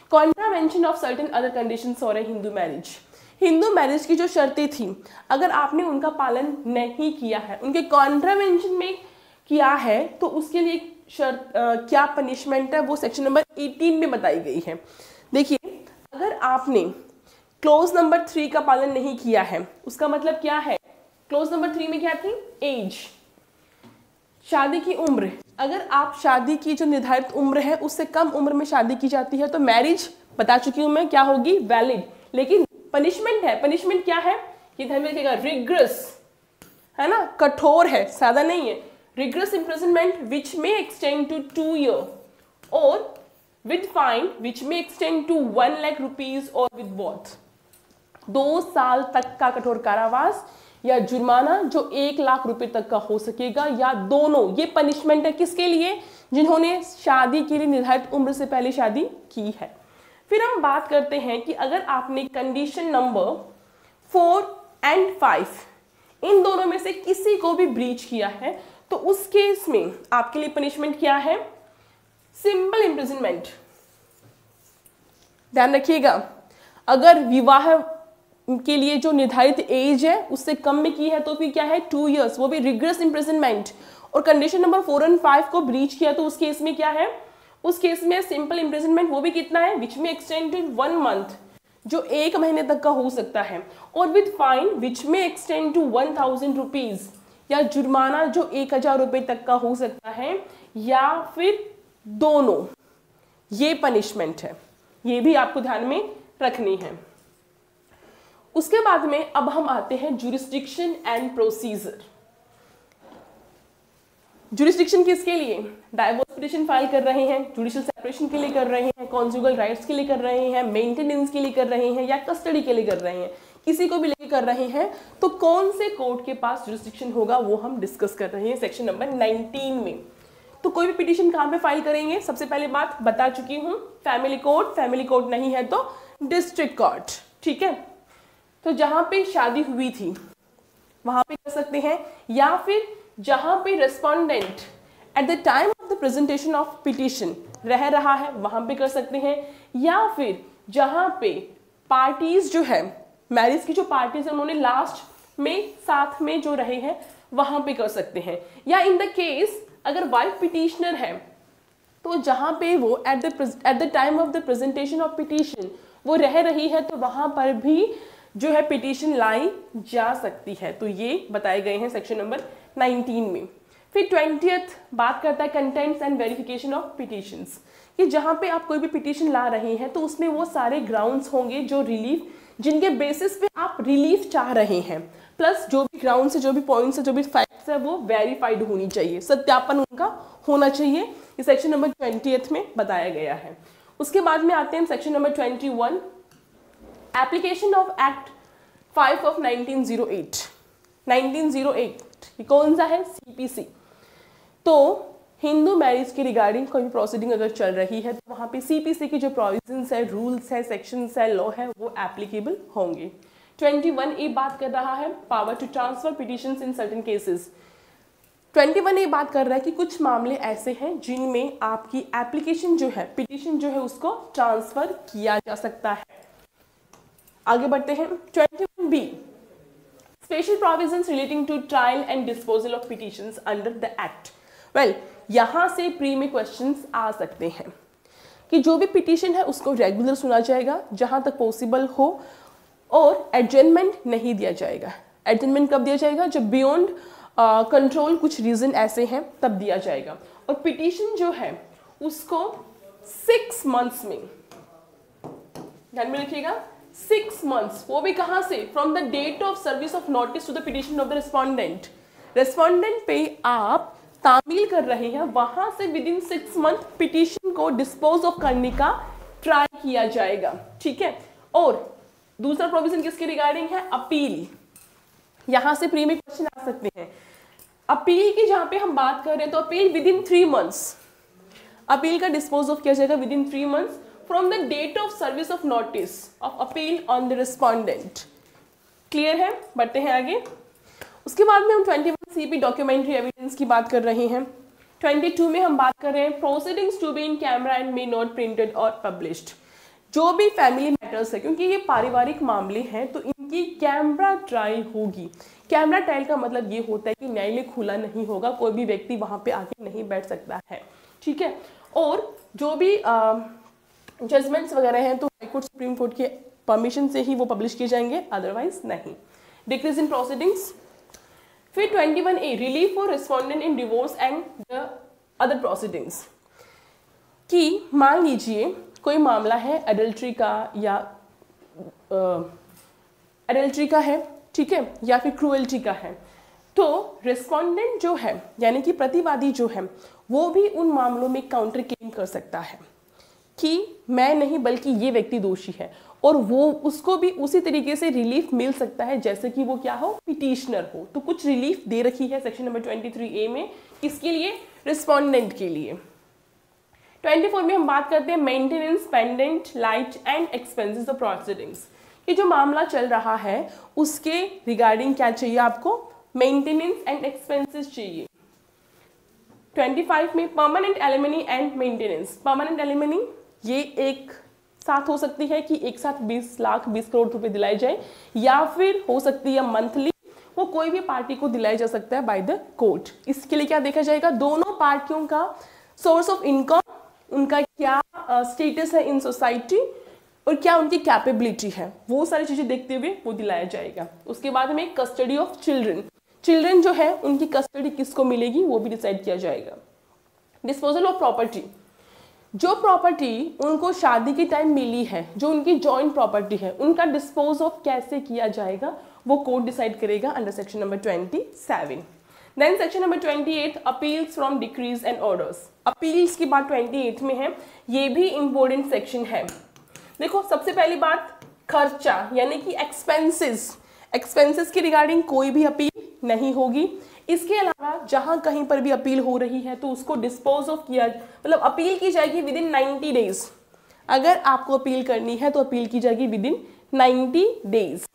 contravention of certain other conditions for a Hindu marriage, Hindu marriage की जो शर्तें थी अगर आपने उनका पालन नहीं किया है, उनके कॉन्ट्रावेंशन में किया है, तो उसके लिए शर्त क्या पनिशमेंट है वो सेक्शन नंबर 18 में बताई गई है। देखिए, अगर आपने क्लोज नंबर 3 का पालन नहीं किया है, उसका मतलब क्या है, क्लोज नंबर 3 में क्या थी, एज, शादी की उम्र। अगर आप शादी की जो निर्धारित उम्र है उससे कम उम्र में शादी की जाती है तो मैरिज, बता चुकी हूं मैं क्या होगी, वैलिड। लेकिन पनिशमेंट है, पनिशमेंट क्या है, ये ध्यान में रखिएगा, रिग्रेस है ना, कठोर है, सादा नहीं है। Regret imprisonment which may extend to 2 year और with fine which may extend to 1 lakh rupees और विद बोथ, 2 साल तक का कठोर कारावास या जुर्माना जो 1 लाख रुपए तक का हो सकेगा, या दोनों। ये पनिशमेंट है किसके लिए, जिन्होंने शादी के लिए निर्धारित उम्र से पहले शादी की है। फिर हम बात करते हैं कि अगर आपने कंडीशन नंबर 4 और 5 इन दोनों में से किसी को भी ब्रीच किया है तो उस केस में आपके लिए पनिशमेंट क्या है, सिंपल इम्प्रिजनमेंट। ध्यान रखिएगा, अगर विवाह के लिए जो निर्धारित एज है उससे कम में की है तो फिर क्या है, 2 इयर्स, वो भी रिग्रेस इम्प्रिजनमेंट। और कंडीशन नंबर 4 और 5 को ब्रीच किया तो उस केस में क्या है, उस केस में सिंपल इम्प्रिजनमेंट, वो भी कितना है, विच में एक्सटेंडेड 1 मंथ, जो 1 महीने तक का हो सकता है, और with fine which may extend to 1000 rupees, या जुर्माना जो 1000 रुपए तक का हो सकता है, या फिर दोनों। ये पनिशमेंट है, ये भी आपको ध्यान में रखनी है। उसके बाद में अब हम आते हैं जुरिस्डिक्शन एंड प्रोसीजर। जुरिस्डिक्शन किसके लिए, डाइवोर्स पिटीशन फाइल कर रहे हैं, जुडिशियल सेपरेशन के लिए कर रहे हैं, कॉन्जुगल राइट्स के लिए कर रहे हैं, मेंटेनेंस के लिए कर रहे हैं, या कस्टडी के लिए कर रहे हैं, किसी को भी लेके कर रहे हैं, तो कौन से कोर्ट के पास जुरिस्डिक्शन होगा वो हम डिस्कस कर रहे हैं सेक्शन नंबर 19 में। तो कोई भी पिटीशन कहाँ पे फाइल करेंगे, सबसे पहले बात बता चुकी हूँ, फैमिली कोर्ट, फैमिली कोर्ट नहीं है तो डिस्ट्रिक्ट कोर्ट, ठीक है। तो जहां पे शादी हुई थी वहां पे कर सकते हैं, या फिर जहां पे respondent at the time of the presentation of petition रह रहा है वहां पे कर सकते हैं, या फिर जहां पे पार्टीज जो है, मैरिज की जो पार्टीज है उन्होंने लास्ट में साथ में जो रहे हैं वहां पे कर सकते हैं, या इन द केस अगर वाइफ पिटिशनर है तो जहां पे वो at the time of the presentation of petition वो रह रही है तो वहां पर भी जो है पिटीशन लाई जा सकती है। तो ये बताए गए हैं सेक्शन नंबर 19 में। फिर 20th बात करता है contents and verification of petitions, कि जहां पे आप कोई भी पिटीशन ला रहे हैं तो उसमें वो सारे ग्राउंड्स होंगे जो रिलीफ, जिनके बेसिस पे आप रिलीफ चाह रहे हैं, प्लस जो भी ग्राउंड्स है, जो भी पॉइंट्स है, जो भी फैक्ट्स है वो वेरीफाइड होनी चाहिए, सत्यापन उनका होना चाहिए। ये सेक्शन नंबर 20th में बताया गया है। उसके बाद में आते हैं section number 21, application of act 5 of 1908। 1908 ये कौन सा है, CPC। तो हिंदू मैरिज के रिगार्डिंग कोई भी प्रोसीडिंग अगर चल रही है तो वहाँ पे CPC की जो प्रोविजंस है, रूल्स है, सेक्शंस है, लॉ है, वो एप्लीकेबल होंगे। 21A बात कर रहा है power to transfer petitions in certain cases. 21A बात कर रहा है कि कुछ मामले ऐसे हैं जिनमें आपकी एप्लीकेशन जो है, पिटिशन जो है, उसको ट्रांसफर किया जा सकता है। आगे बढ़ते हैं। 21B special provisions relating to trial and disposal of petitions under the act. Well, यहाँ से प्री में क्वेश्चंस आ सकते हैं कि जो भी पिटीशन है उसको रेगुलर सुना जाएगा जहां तक पॉसिबल हो, और एडजमेंट नहीं दिया जाएगा। एडजमेंट कब दिया जाएगा, जब बियॉन्ड कंट्रोल कुछ रीजन ऐसे हैं तब दिया जाएगा। और पिटीशन जो है उसको 6 मंथ्स में, ध्यान में रखिएगा, 6 मंथ्स, वो भी कहां से, from the date of service of notice to the petition of the respondent. Respondent पे आप तामील कर रहे हैं, वहां से विद इन 6 मंथ पिटीशन को डिस्पोज ऑफ करने का ट्राई किया जाएगा, ठीक है। और दूसरा प्रोविजन किसके रिगार्डिंग है, अपील। यहां से प्री में क्वेश्चन आ सकते हैं। अपील की जहां पे हम बात कर रहे हैं तो appeal within 3 months, appeal का डिस्पोज ऑफ किया जाएगा within 3 months from the date of service of notice of appeal on the respondent. Clear है, बढ़ते हैं आगे। उसके बाद में हम 21 CP डॉक्यूमेंट्री एविडेंस की बात कर रहे हैं। 22 में हम बात कर रहे हैं proceedings to be in camera and may not printed और पब्लिश्ड। जो भी फैमिली मैटर्स है, क्योंकि ये पारिवारिक मामले हैं तो इनकी कैमरा ट्रायल होगी। कैमरा ट्रायल का मतलब ये होता है कि न्यायालय खुला नहीं होगा, कोई भी व्यक्ति वहाँ पे आके नहीं बैठ सकता है, ठीक है। और जो भी जजमेंट्स वगैरह हैं तो हाई कोर्ट सुप्रीम कोर्ट के परमिशन से ही वो पब्लिश किए जाएंगे, अदरवाइज नहीं। Decrees in proceedings. फिर 21A relief for respondent in divorce and the other proceedings, कि मान लीजिए कोई मामला है एडल्ट्री का या एडल्ट्री का है, ठीक है, या फिर क्रूएल्टी का है, तो रिस्पोंडेंट जो है यानी कि प्रतिवादी जो है वो भी उन मामलों में काउंटर क्लेम कर सकता है कि मैं नहीं बल्कि ये व्यक्ति दोषी है, और वो उसको भी उसी तरीके से रिलीफ मिल सकता है जैसे कि वो क्या हो, पिटिशनर हो। तो कुछ रिलीफ दे रखी है सेक्शन नंबर 23A में, किसके लिए, रिस्पोंडेंट के लिए। 24 में हम बात करते हैं maintenance pendente lite and expenses of proceedings. ये जो मामला चल रहा है उसके रिगार्डिंग क्या चाहिए आपको, मेंटेनेंस एंड एक्सपेंसेस चाहिए। 25 में permanent alimony and maintenance. Permanent alimony ये एक साथ हो सकती है कि एक साथ 20 लाख 20 करोड़ रुपए दिलाए जाए, या फिर हो सकती है मंथली, वो कोई भी पार्टी को दिलाया जा सकता है बाय द कोर्ट। इसके लिए क्या देखा जाएगा, दोनों पार्टियों का सोर्स ऑफ इनकम, उनका क्या स्टेटस है इन सोसाइटी और क्या उनकी कैपेबिलिटी है, वो सारी चीजें देखते हुए वो दिलाया जाएगा। उसके बाद में कस्टडी ऑफ चिल्ड्रन, चिल्ड्रन जो है उनकी कस्टडी किसको मिलेगी वो भी डिसाइड किया जाएगा। डिस्पोजल ऑफ प्रॉपर्टी, जो प्रॉपर्टी उनको शादी के टाइम मिली है, जो उनकी जॉइंट प्रॉपर्टी है, उनका डिस्पोज ऑफ कैसे किया जाएगा वो कोर्ट डिसाइड करेगा under section number 27। Then section number 28 appeals from decrees and orders. Appeals की बात 28 में है, ये भी इंपॉर्टेंट सेक्शन है। देखो सबसे पहली बात खर्चा यानी कि एक्सपेंसेस के रिगार्डिंग कोई भी अपील नहीं होगी। इसके अलावा जहां कहीं पर भी अपील हो रही है तो उसको डिस्पोज ऑफ किया, मतलब अपील की जाएगी विद इन 90 डेज। अगर आपको अपील करनी है तो अपील की जाएगी within 90 days.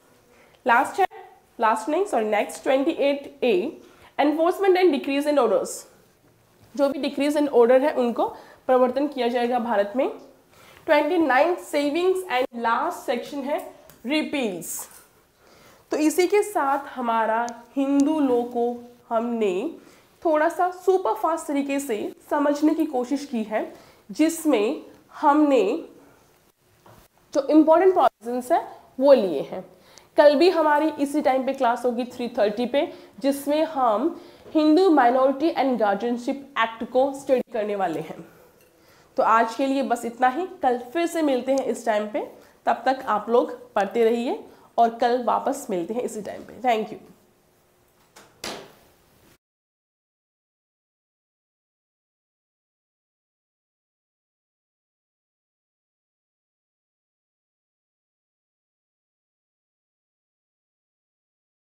Next 28A enforcement and decrees and orders. जो भी डिक्रीज एंड ऑर्डर है उनको प्रवर्तन किया जाएगा भारत में। 29 सेविंग्स एंड लास्ट सेक्शन है रिपील्स। तो इसी के साथ हमारा हिंदू लॉ को हमने थोड़ा सा सुपर फास्ट तरीके से समझने की कोशिश की है, जिसमें हमने जो इम्पोर्टेंट प्रोविजंस है वो लिए हैं। कल भी हमारी इसी टाइम पे क्लास होगी 3:30 पे, जिसमें हम Hindu minority and guardianship act को स्टडी करने वाले हैं। तो आज के लिए बस इतना ही, कल फिर से मिलते हैं इस टाइम पे। तब तक आप लोग पढ़ते रहिए और कल वापस मिलते हैं इसी टाइम पे। Thank you.